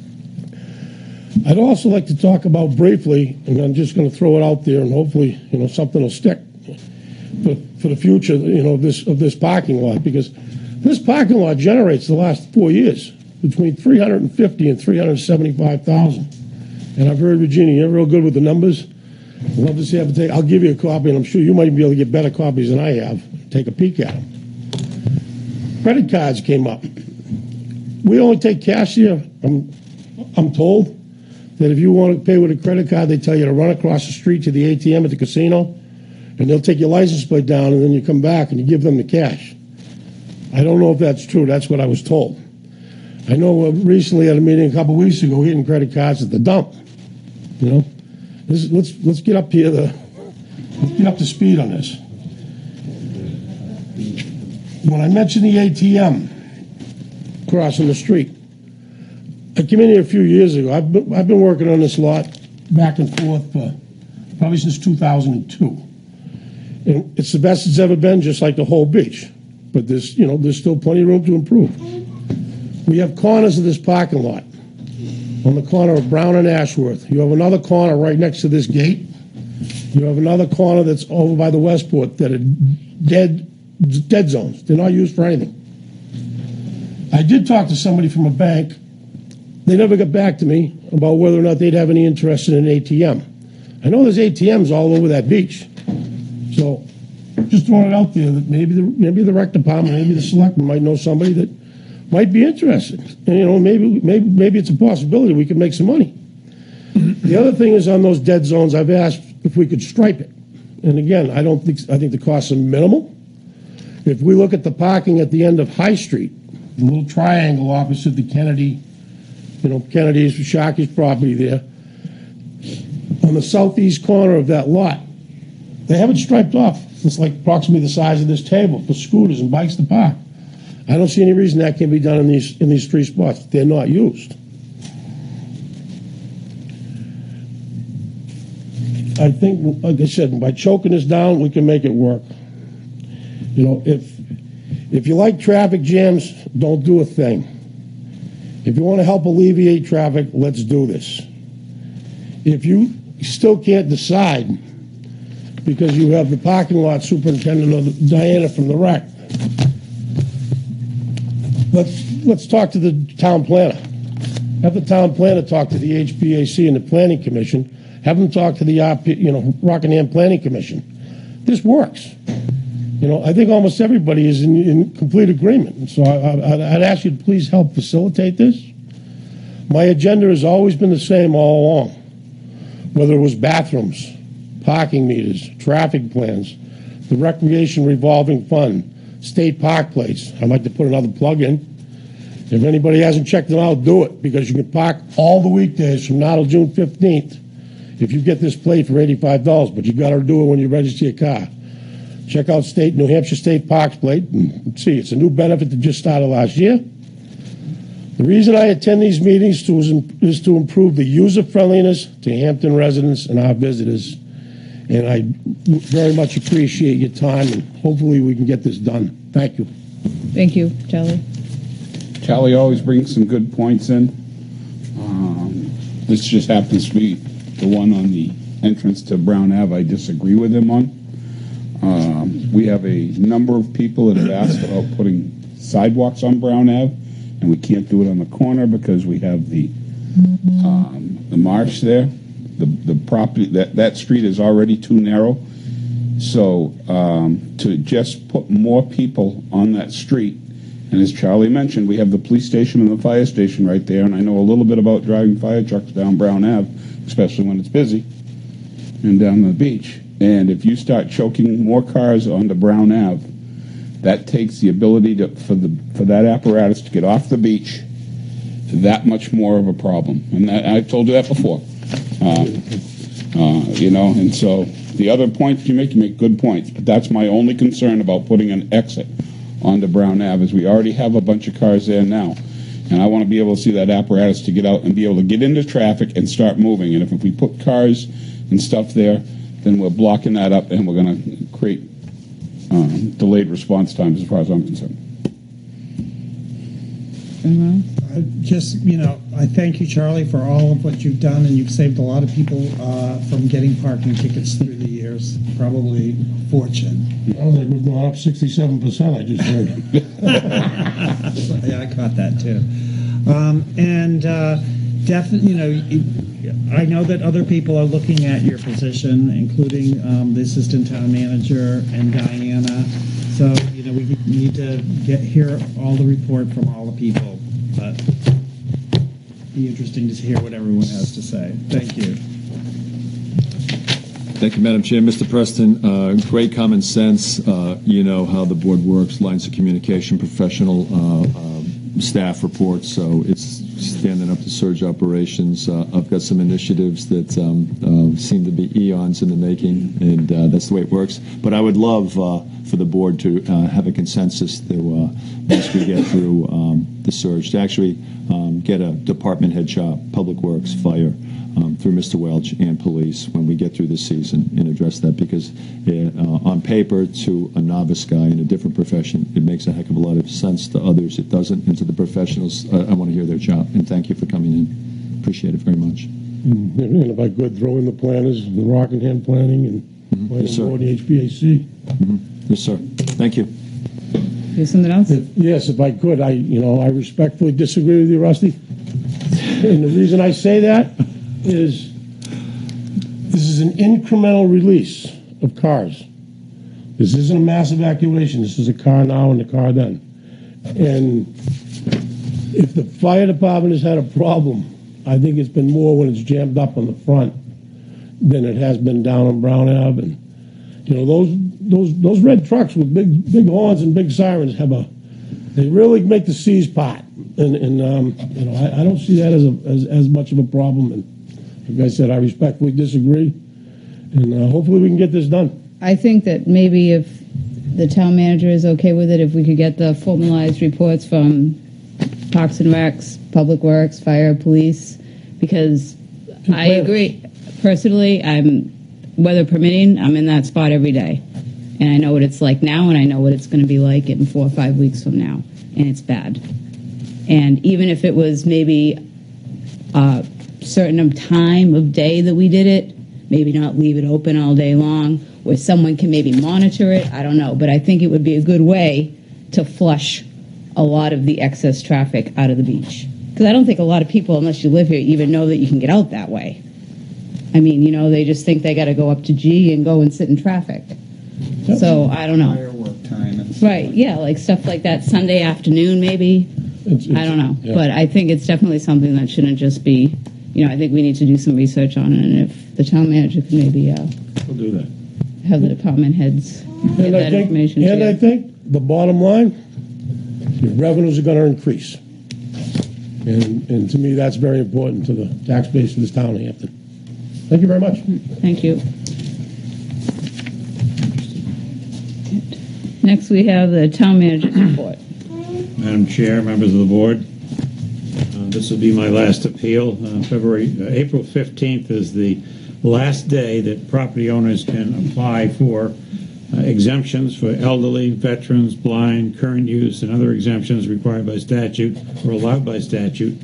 I'd also like to talk about briefly, and I'm just going to throw it out there, and hopefully, something will stick for the future, of this parking lot, because this parking lot generates the last 4 years between 350 and 375,000. And I've heard, Virginia, you're real good with the numbers. I'd love to see if I'll give you a copy, and I'm sure you might be able to get better copies than I have. Take a peek at them. Credit cards came up. We only take cash here. I'm told that if you want to pay with a credit card, they tell you to run across the street to the ATM at the casino, and they'll take your license plate down, and then you come back and you give them the cash. I don't know if that's true. That's what I was told. I know recently at a meeting a couple of weeks ago, hitting credit cards at the dump. You know, let's get up here. Let's get up to speed on this. When I mentioned the ATM crossing the street, I came in here a few years ago. I've been working on this lot back and forth for probably since 2002, and it's the best it's ever been, just like the whole beach. But there's still plenty of room to improve. We have corners of this parking lot. On the corner of Brown and Ashworth, you have another corner right next to this gate. You have another corner that's over by the Westport that are dead zones. They're not used for anything. I did talk to somebody from a bank. They never got back to me about whether or not they'd have any interest in an ATM. I know there's ATMs all over that beach. So just throwing it out there that maybe the rec department, maybe the selectmen might know somebody that might be interested. And, maybe it's a possibility we could make some money. The other thing is on those dead zones, I've asked if we could stripe it. And again, I think the costs are minimal. If we look at the parking at the end of High Street, the little triangle opposite the Kennedy, Kennedy's, Sharkey's property there, on the southeast corner of that lot, they have it striped off. It's like approximately the size of this table for scooters and bikes to park. I don't see any reason that can be done in these three spots. They're not used. I think, like I said, by choking this down, we can make it work. If you like traffic jams, don't do a thing. If you want to help alleviate traffic, let's do this. If you still can't decide because you have the parking lot superintendent or Diana from the rec, let's talk to the town planner. Have the town planner talk to the HPAC and the Planning Commission. Have them talk to the Rockingham Planning Commission. This works. I think almost everybody is in complete agreement. And so I'd ask you to please help facilitate this. My agenda has always been the same all along, whether it was bathrooms, parking meters, traffic plans, the recreation revolving fund, state park plates. I'd like to put another plug in. If anybody hasn't checked it out, do it, because you can park all the weekdays from now till June 15th if you get this plate for $85, but you got to do it when you register your car. Check out New Hampshire State Parks Plate and see. It's a new benefit that just started last year. The reason I attend these meetings is to improve the user-friendliness to Hampton residents and our visitors. And I very much appreciate your time, and hopefully we can get this done. Thank you. Thank you, Charlie. Charlie always brings some good points in. This just happens to be the one on the entrance to Brown Ave I disagree with him on. We have a number of people that have asked about putting sidewalks on Brown Ave, and we can't do it on the corner because we have the marsh there. The property, that street is already too narrow. So to just put more people on that street, and as Charlie mentioned, we have the police station and the fire station right there, and I know a little bit about driving fire trucks down Brown Ave, especially when it's busy, and down the beach. And if you start choking more cars onto Brown Ave, that takes the ability for that apparatus to get off the beach to that much more of a problem. And I've told you that before. And so the other points you make good points, but that's my only concern about putting an exit onto Brown Ave, is we already have a bunch of cars there now. And I want to be able to see that apparatus to get out and be able to get into traffic and start moving. And if we put cars and stuff there, then we're blocking that up, and we're going to create delayed response times as far as I'm concerned. I thank you, Charlie, for all of what you've done, and you've saved a lot of people from getting parking tickets through the years. Probably a fortune. Well, they've gone up 67%, I just heard. Yeah, I caught that too. Definitely, I know that other people are looking at your position, including the assistant town manager and Diana. So, we need to hear all the report from all the people. But be interesting to hear what everyone has to say. Thank you. Thank you, Madam Chair. Mr. Preston, great common sense. You know how the board works, lines of communication, professional staff reports. So it's standing up to surge operations. I've got some initiatives that seem to be eons in the making, and that's the way it works. But I would love for the board to have a consensus to, once we get through the surge, to actually get a department head job, Public Works, Fire, through Mr. Welch and Police when we get through this season and address that, because on paper, to a novice guy in a different profession, it makes a heck of a lot of sense. To others, it doesn't. And to the professionals, I want to hear their job. And thank you for coming in. Appreciate it very much. And if I could throw in the planners, the Rockingham planning, and Yes, sir. the HVAC. Yes, sir. Thank you. Here's something else? Yes, if I could, I respectfully disagree with you, Rusty. And the reason I say that is this is an incremental release of cars. This isn't a mass evacuation. This is a car now and a car then. And if the fire department has had a problem, I think it's been more when it's jammed up on the front than it has been down on Brown Ave. And those red trucks with big horns and big sirens they really make the seas pot. And I don't see that as much of a problem. And like I said, I respectfully disagree, and hopefully we can get this done. I think that maybe if the town manager is okay with it, if we could get the formalized reports from Parks and Recs, Public Works, Fire, Police, because I agree. Personally, weather permitting, I'm in that spot every day. And I know what it's like now, and I know what it's going to be like in 4 or 5 weeks from now. And it's bad. And even if it was maybe a certain time of day that we did it, maybe not leave it open all day long, where someone can maybe monitor it, I don't know. But I think it would be a good way to flush a lot of the excess traffic out of the beach. Because I don't think a lot of people, unless you live here, even know that you can get out that way. I mean, they just think they got to go up to G and go and sit in traffic. So I don't know. Firework time. Right, yeah, like stuff like that, Sunday afternoon maybe. I don't know. Yeah. But I think it's definitely something that shouldn't just be, I think we need to do some research on it. And if the town manager could maybe We'll do that. have the department heads get that information to And you. I think the bottom line, your revenues are going to increase. And to me, that's very important to the tax base of this town of Hampton. Thank you very much. Thank you. Next, we have the town manager's report. Madam Chair, members of the board, this will be my last appeal. April 15th is the last day that property owners can apply for exemptions for elderly, veterans, blind, current use, and other exemptions required by statute or allowed by statute.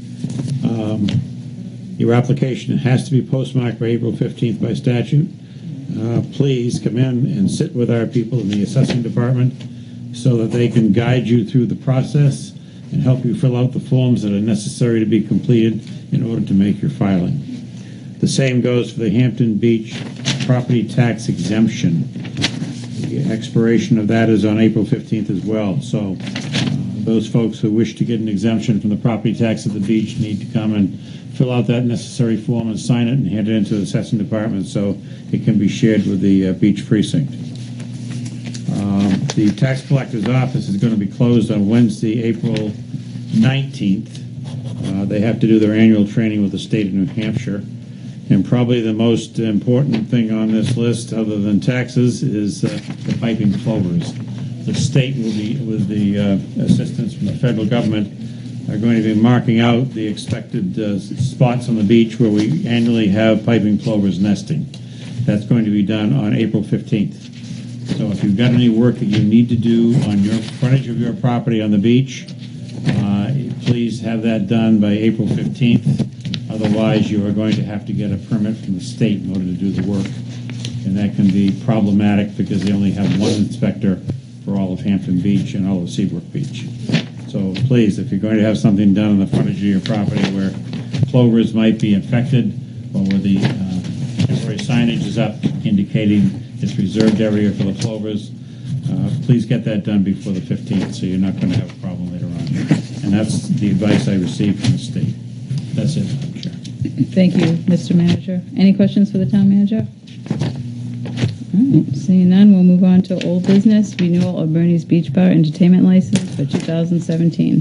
Your application has to be postmarked by April 15th by statute. Please come in and sit with our people in the assessing department so that they can guide you through the process and help you fill out the forms that are necessary to be completed in order to make your filing. The same goes for the Hampton Beach property tax exemption. The expiration of that is on April 15th as well. So those folks who wish to get an exemption from the property tax at the beach need to come and fill out that necessary form and sign it and hand it into the assessing department so it can be shared with the beach precinct. The tax collector's office is going to be closed on Wednesday, April 19th. They have to do their annual training with the state of New Hampshire. And probably the most important thing on this list, other than taxes, is the piping plovers. The state will be, with the assistance from the federal government, are going to be marking out the expected spots on the beach where we annually have piping plovers nesting. That's going to be done on April 15th. So if you've got any work that you need to do on your frontage of your property on the beach, please have that done by April 15th. Otherwise, you are going to have to get a permit from the state in order to do the work. And that can be problematic because they only have one inspector for all of Hampton Beach and all of Seabrook Beach. So please, if you're going to have something done on the frontage of your property where plovers might be infected, or where the temporary signage is up indicating it's reserved area for the plovers, please get that done before the 15th, so you're not going to have a problem later on. And that's the advice I received from the state. That's it, Madam Chair. Thank you, Mr. Manager. Any questions for the town manager? All right, seeing none, we'll move on to old business, renewal of Bernie's Beach Bar entertainment license for 2017.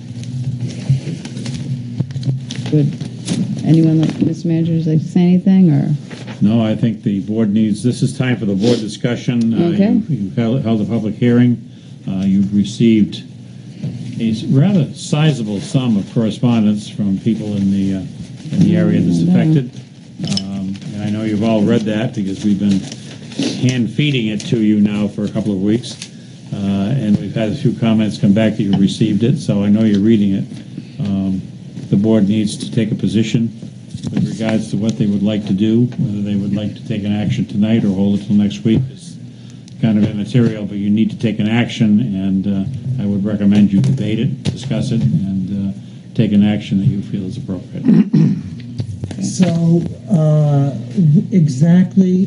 Would anyone like, Mr. Manager, would you like to say anything, or? No, I think the board needs, this is time for the board discussion. Okay. You've held a public hearing. You've received a rather sizable sum of correspondence from people in the area that's affected. And I know you've all read that because we've been hand feeding it to you now for a couple of weeks. And we've had a few comments come back that you received it, so I know you're reading it. The board needs to take a position with regards to what they would like to do, whether they would like to take an action tonight or hold it till next week. It's kind of immaterial, but you need to take an action, and I would recommend you debate it, discuss it, and take an action that you feel is appropriate. So, exactly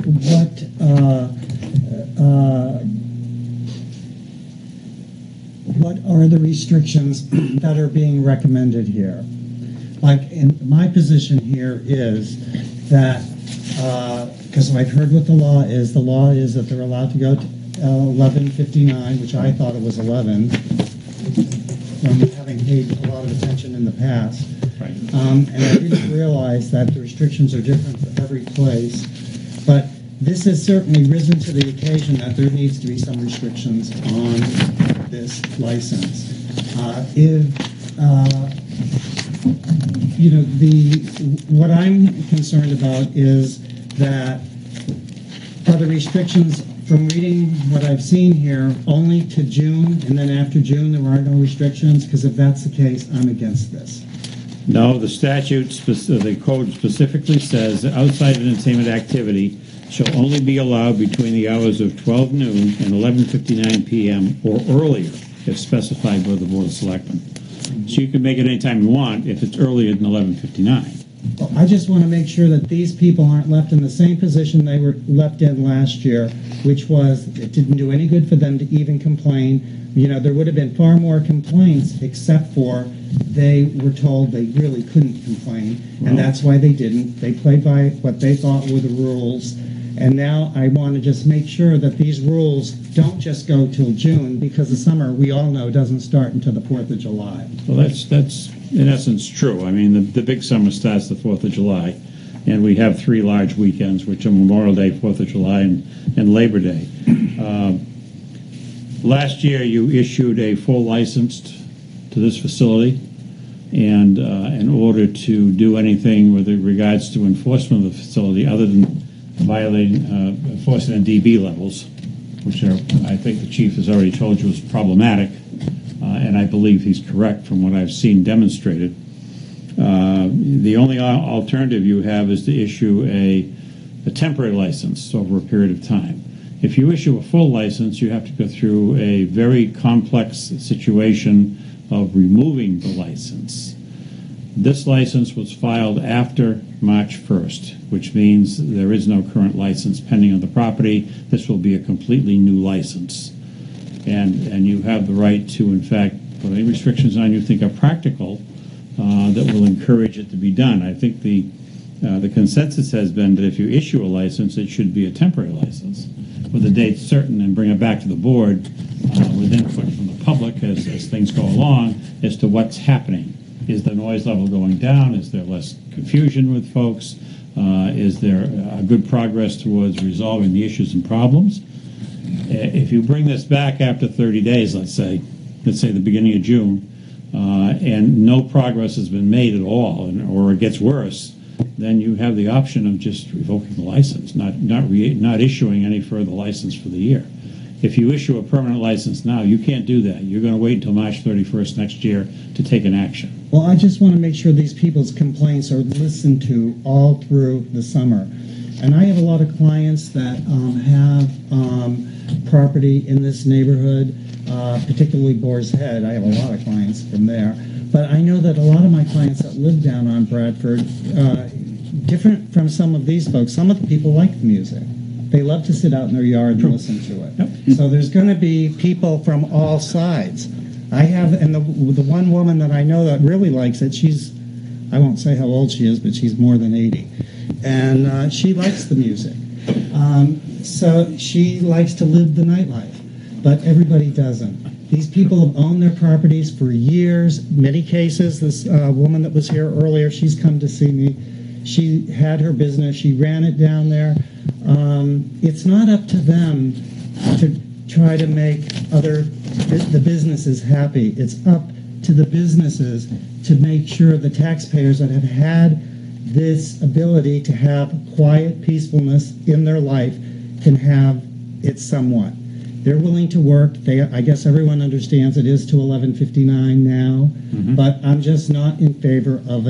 what are the restrictions that are being recommended here? Like, in my position here is that, because I've heard what the law is that they're allowed to go to 11:59, which I thought it was 11, from having paid a lot of attention in the past. Right. And I didn't realize that the restrictions are different for every place. But this has certainly risen to the occasion that there needs to be some restrictions on this license. What I'm concerned about is that are the restrictions, from reading what I've seen here, only to June, and then after June there are no restrictions? Because if that's the case, I'm against this. No, the statute, the code specifically says that outside entertainment activity shall only be allowed between the hours of 12 noon and 11:59 p.m. or earlier, if specified by the Board of Selectmen. So you can make it anytime you want if it's earlier than 11:59. Well, I just want to make sure that these people aren't left in the same position they were left in last year, which was it didn't do any good for them to even complain. You know, there would have been far more complaints, except for they were told they really couldn't complain, and that's why they didn't. They played by what they thought were the rules, and now I want to just make sure that these rules don't just go till June, because the summer, we all know, doesn't start until the 4th of July. Well, that's in essence true. I mean, the big summer starts the 4th of July, and we have 3 large weekends, which are Memorial Day, 4th of July, and Labor Day. Last year, you issued a full license to this facility, and in order to do anything with regards to enforcement of the facility, other than enforcing the DB levels, which are, I think the chief has already told you, is problematic, and I believe he's correct from what I've seen demonstrated. The only alternative you have is to issue a temporary license over a period of time. If you issue a full license, you have to go through a very complex situation of removing the license. This license was filed after March 1st, which means there is no current license pending on the property. This will be a completely new license. And you have the right to, in fact, put any restrictions on you think are practical that will encourage it to be done. I think the consensus has been that if you issue a license, it should be a temporary license with a date certain, and bring it back to the board with input from the public as things go along as to what's happening. Is the noise level going down? Is there less confusion with folks? Is there a good progress towards resolving the issues and problems? If you bring this back after 30 days, let's say the beginning of June, and no progress has been made at all, or it gets worse, then you have the option of just revoking the license, not issuing any further license for the year. If you issue a permanent license now, you can't do that. You're going to wait until March 31st next year to take an action. Well, I just want to make sure these people's complaints are listened to all through the summer. And I have a lot of clients that have property in this neighborhood particularly Boar's Head. I have a lot of clients from there. But I know that a lot of my clients that live down on Bradford, different from some of these folks, some of the people like the music. They love to sit out in their yard and listen to it. Yep. So there's going to be people from all sides. I have, and the one woman that I know that really likes it, I won't say how old she is, but she's more than 80. And she likes the music. So she likes to live the nightlife, but everybody doesn't. These people have owned their properties for years. Many cases, this woman that was here earlier, she's come to see me. She had her business. She ran it down there. It's not up to them to try to make the businesses happy. It's up to the businesses to make sure the taxpayers that have had this ability to have quiet peacefulness in their life can have it somewhat. They're willing to work. I guess everyone understands it is to 11:59 now, but I'm just not in favor of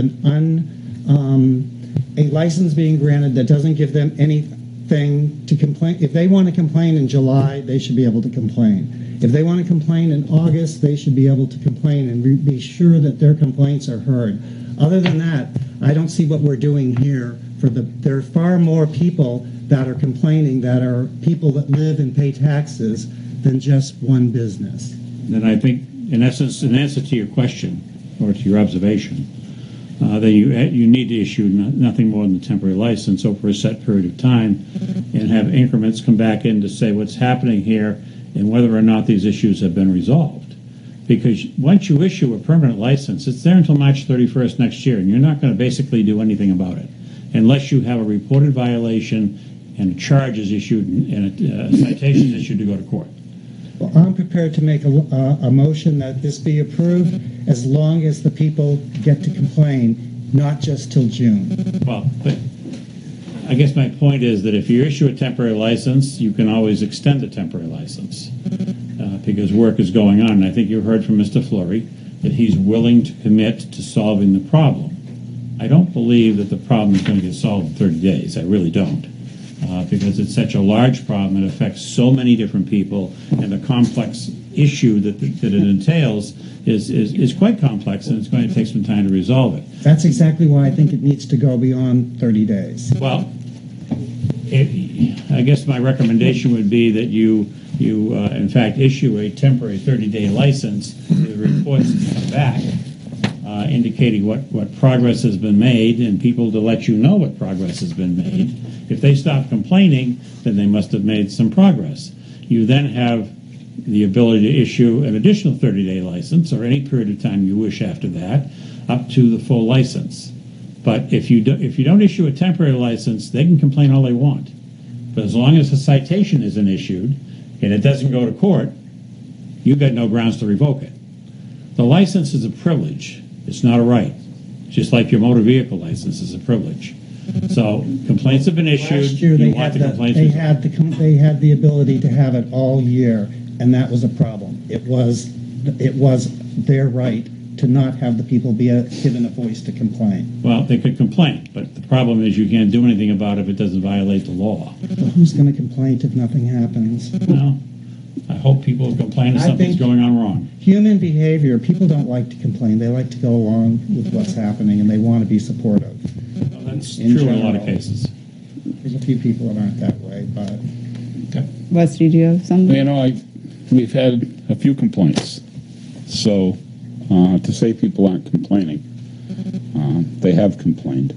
a license being granted that doesn't give them anything to complain. If they want to complain in July, they should be able to complain. If they want to complain in August, they should be able to complain and be sure that their complaints are heard. Other than that, I don't see what we're doing here. There are far more people that are complaining that are people that live and pay taxes than just one business. Then I think, in essence, in answer to your question or to your observation, that you need to issue nothing more than a temporary license over a set period of time and have increments come back in to say what's happening here and whether or not these issues have been resolved. Because once you issue a permanent license, it's there until March 31st next year, and you're not going to basically do anything about it unless you have a reported violation and a charge is issued and a citation is issued to go to court. Well, I'm prepared to make a motion that this be approved as long as the people get to complain, not just till June. Well, but I guess my point is that if you issue a temporary license, you can always extend the temporary license because work is going on. And I think you heard from Mr. Fleury that he's willing to commit to solving the problem. I don't believe that the problem is going to get solved in 30 days. I really don't. Because it's such a large problem, it affects so many different people, and the complex issue that it entails is quite complex, and it's going to take some time to resolve it. That's exactly why I think it needs to go beyond 30 days. Well, I guess my recommendation would be that you in fact issue a temporary 30-day license with reports to come back indicating what progress has been made and people to let you know what progress has been made. If they stop complaining, then they must have made some progress. You then have the ability to issue an additional 30-day license or any period of time you wish after that up to the full license. But if you don't issue a temporary license, they can complain all they want. But as long as a citation isn't issued and it doesn't go to court, you've got no grounds to revoke it. The license is a privilege. It's not a right. Just like your motor vehicle license is a privilege. So complaints have been issued. Last year they had the ability to have it all year, and that was a problem. It was their right to not have the people be given a voice to complain. Well, they could complain, but the problem is you can't do anything about it if it doesn't violate the law. Well, who's going to complain if nothing happens? Well, I hope people will complain if something's going on wrong. Human behavior, people don't like to complain. They like to go along with what's happening, and they want to be supportive. Well, that's true in a lot of cases. There's a few people that aren't that way, but... Rusty, do you have something? You know, we've had a few complaints. So to say people aren't complaining, they have complained.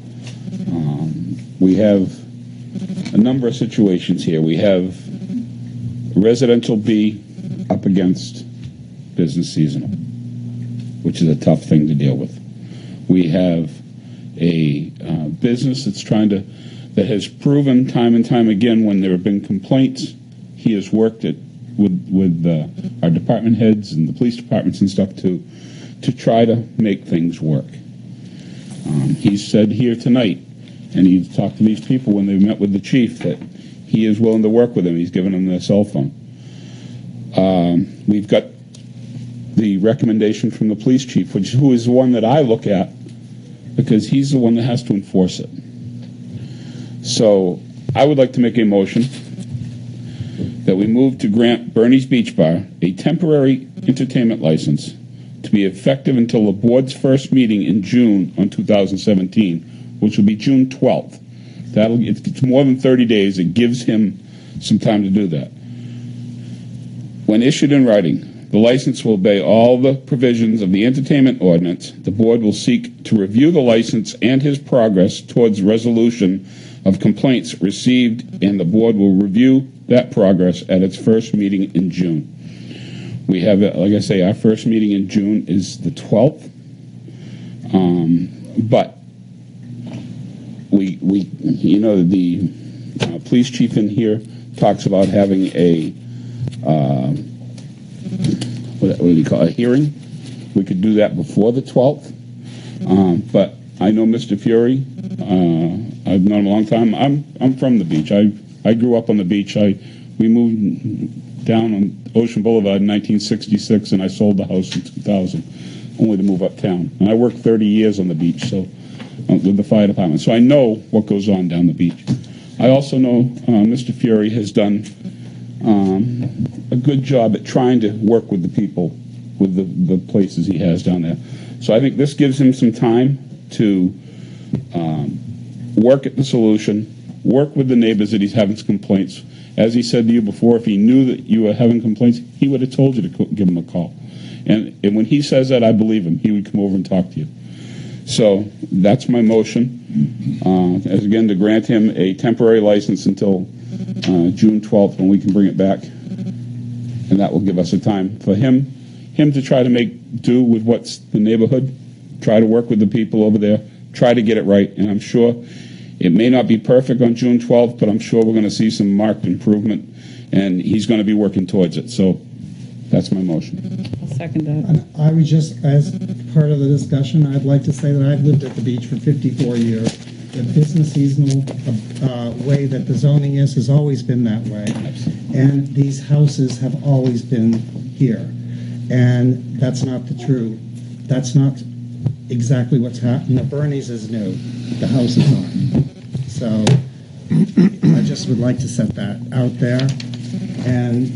We have a number of situations here. We have residential B up against business seasonal, which is a tough thing to deal with. We have a business that has proven time and time again when there have been complaints, he has worked it with our department heads and the police departments and stuff to try to make things work. He's said here tonight, and he's talked to these people when they met with the chief, that he is willing to work with them. He's given them their cell phone. We've got the recommendation from the police chief, who is the one that I look at because he's the one that has to enforce it. So I would like to make a motion that we move to grant Bernie's Beach Bar a temporary entertainment license to be effective until the board's first meeting in June on 2017, which will be June 12th. It's more than 30 days. It gives him some time to do that. When issued in writing, the license will obey all the provisions of the entertainment ordinance. The board will seek to review the license and his progress towards resolution of complaints received, and the board will review that progress at its first meeting in June. We have, like I say, our first meeting in June is the 12th. But we the police chief in here talks about having a what do you call it, a hearing. We could do that before the 12th. But I know Mr. Fury. I've known him a long time. I'm from the beach. I grew up on the beach. We moved down on Ocean Boulevard in 1966, and I sold the house in 2000, only to move uptown. And I worked 30 years on the beach, so with the fire department. So I know what goes on down the beach. I also know Mr. Fury has done a good job at trying to work with the people, with the places he has down there. So I think this gives him some time to work at the solution, work with the neighbors that he's having complaints. As he said to you before, if he knew that you were having complaints, he would have told you to give him a call. And when he says that, I believe him. He would come over and talk to you. So that's my motion, as again, to grant him a temporary license until June 12th, when we can bring it back. And that will give us a time for him to try to make do with what's the neighborhood, try to work with the people over there, try to get it right. And I'm sure it may not be perfect on June 12th, but I'm sure we're going to see some marked improvement, and he's going to be working towards it. So that's my motion. I'll second that. I would just, as part of the discussion, I'd like to say that I've lived at the beach for 54 years. The business seasonal way that the zoning is has always been that way. And these houses have always been here. And that's not that's not exactly what's happening. The Bernie's is new. The houses aren't. So I just would like to set that out there. And,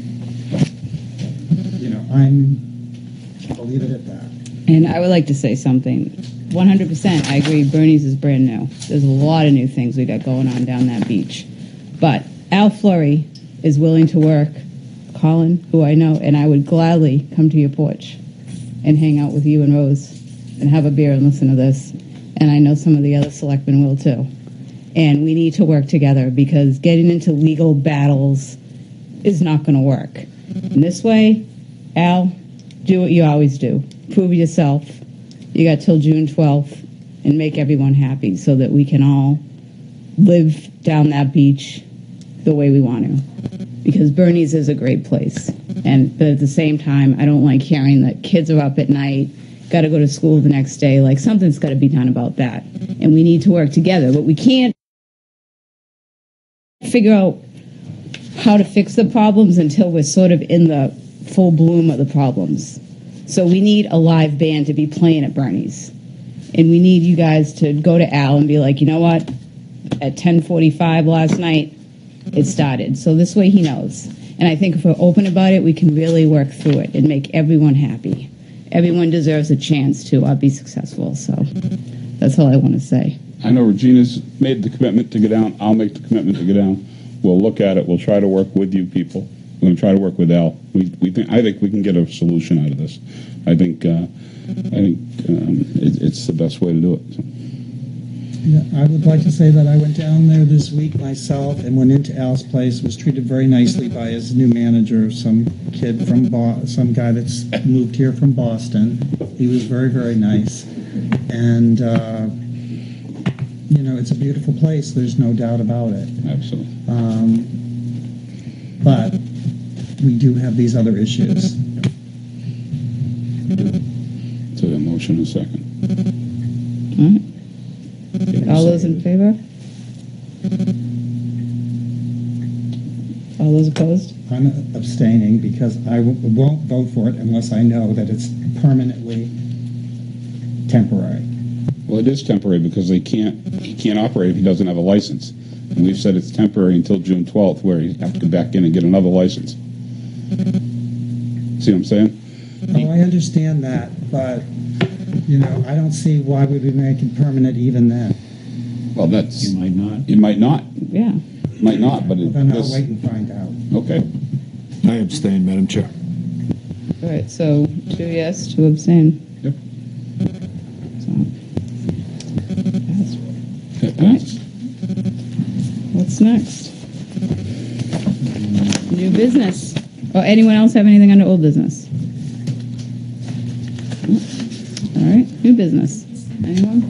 I'll leave it at that. And I would like to say something. 100%, I agree. Bernie's is brand new. There's a lot of new things we got going on down that beach. But Al Fleury is willing to work. Colin, who I know, and I would gladly come to your porch and hang out with you and Rose and have a beer and listen to this. And I know some of the other selectmen will too. And we need to work together, because getting into legal battles is not going to work. And this way, Al, do what you always do. Prove yourself. You got till June 12th, and make everyone happy so that we can all live down that beach the way we want to. Because Bernie's is a great place. But at the same time, I don't like hearing that kids are up at night, got to go to school the next day. Like, something's got to be done about that. And we need to work together. But we can't figure out how to fix the problems until we're sort of in the full bloom of the problems. So we need a live band to be playing at Bernie's. And we need you guys to go to Al and be like, you know what? At 10:45 last night, it started. So this way he knows. And I think if we're open about it, we can really work through it and make everyone happy. Everyone deserves a chance to be successful. So that's all I want to say. I know Regina's made the commitment to get down. I'll make the commitment to get down. We'll look at it. We'll try to work with you people. We're going to try to work with Al. I think we can get a solution out of this. I think it's the best way to do it. So. Yeah, I would like to say that I went down there this week myself and went into Al's place, was treated very nicely by his new manager, some kid from some guy that's moved here from Boston. He was very, very nice. And, it's a beautiful place. There's no doubt about it. Absolutely. But we do have these other issues. So a motion and a second. All right. All those in favor? All those opposed? I'm abstaining because I won't vote for it unless I know that it's permanently temporary. Well, it is temporary because he can't operate if he doesn't have a license. And we've said it's temporary until June 12th, where you have to go back in and get another license. See what I'm saying? Oh, I understand that, but, you know, I don't see why we'd be making permanent even then. Well, that's... You might not. You might not. Yeah. Might not, but it... Then I'll wait and find out. Okay. I abstain, Madam Chair. All right, so 2 yes, 2 abstain. Yep. All right. What's next? New business. Oh, anyone else have anything under old business? All right, new business. Anyone?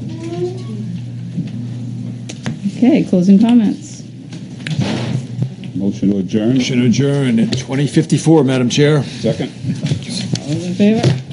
Okay, closing comments. Motion to adjourn. Motion to adjourn at 20:54, Madam Chair. Second. All those in favor?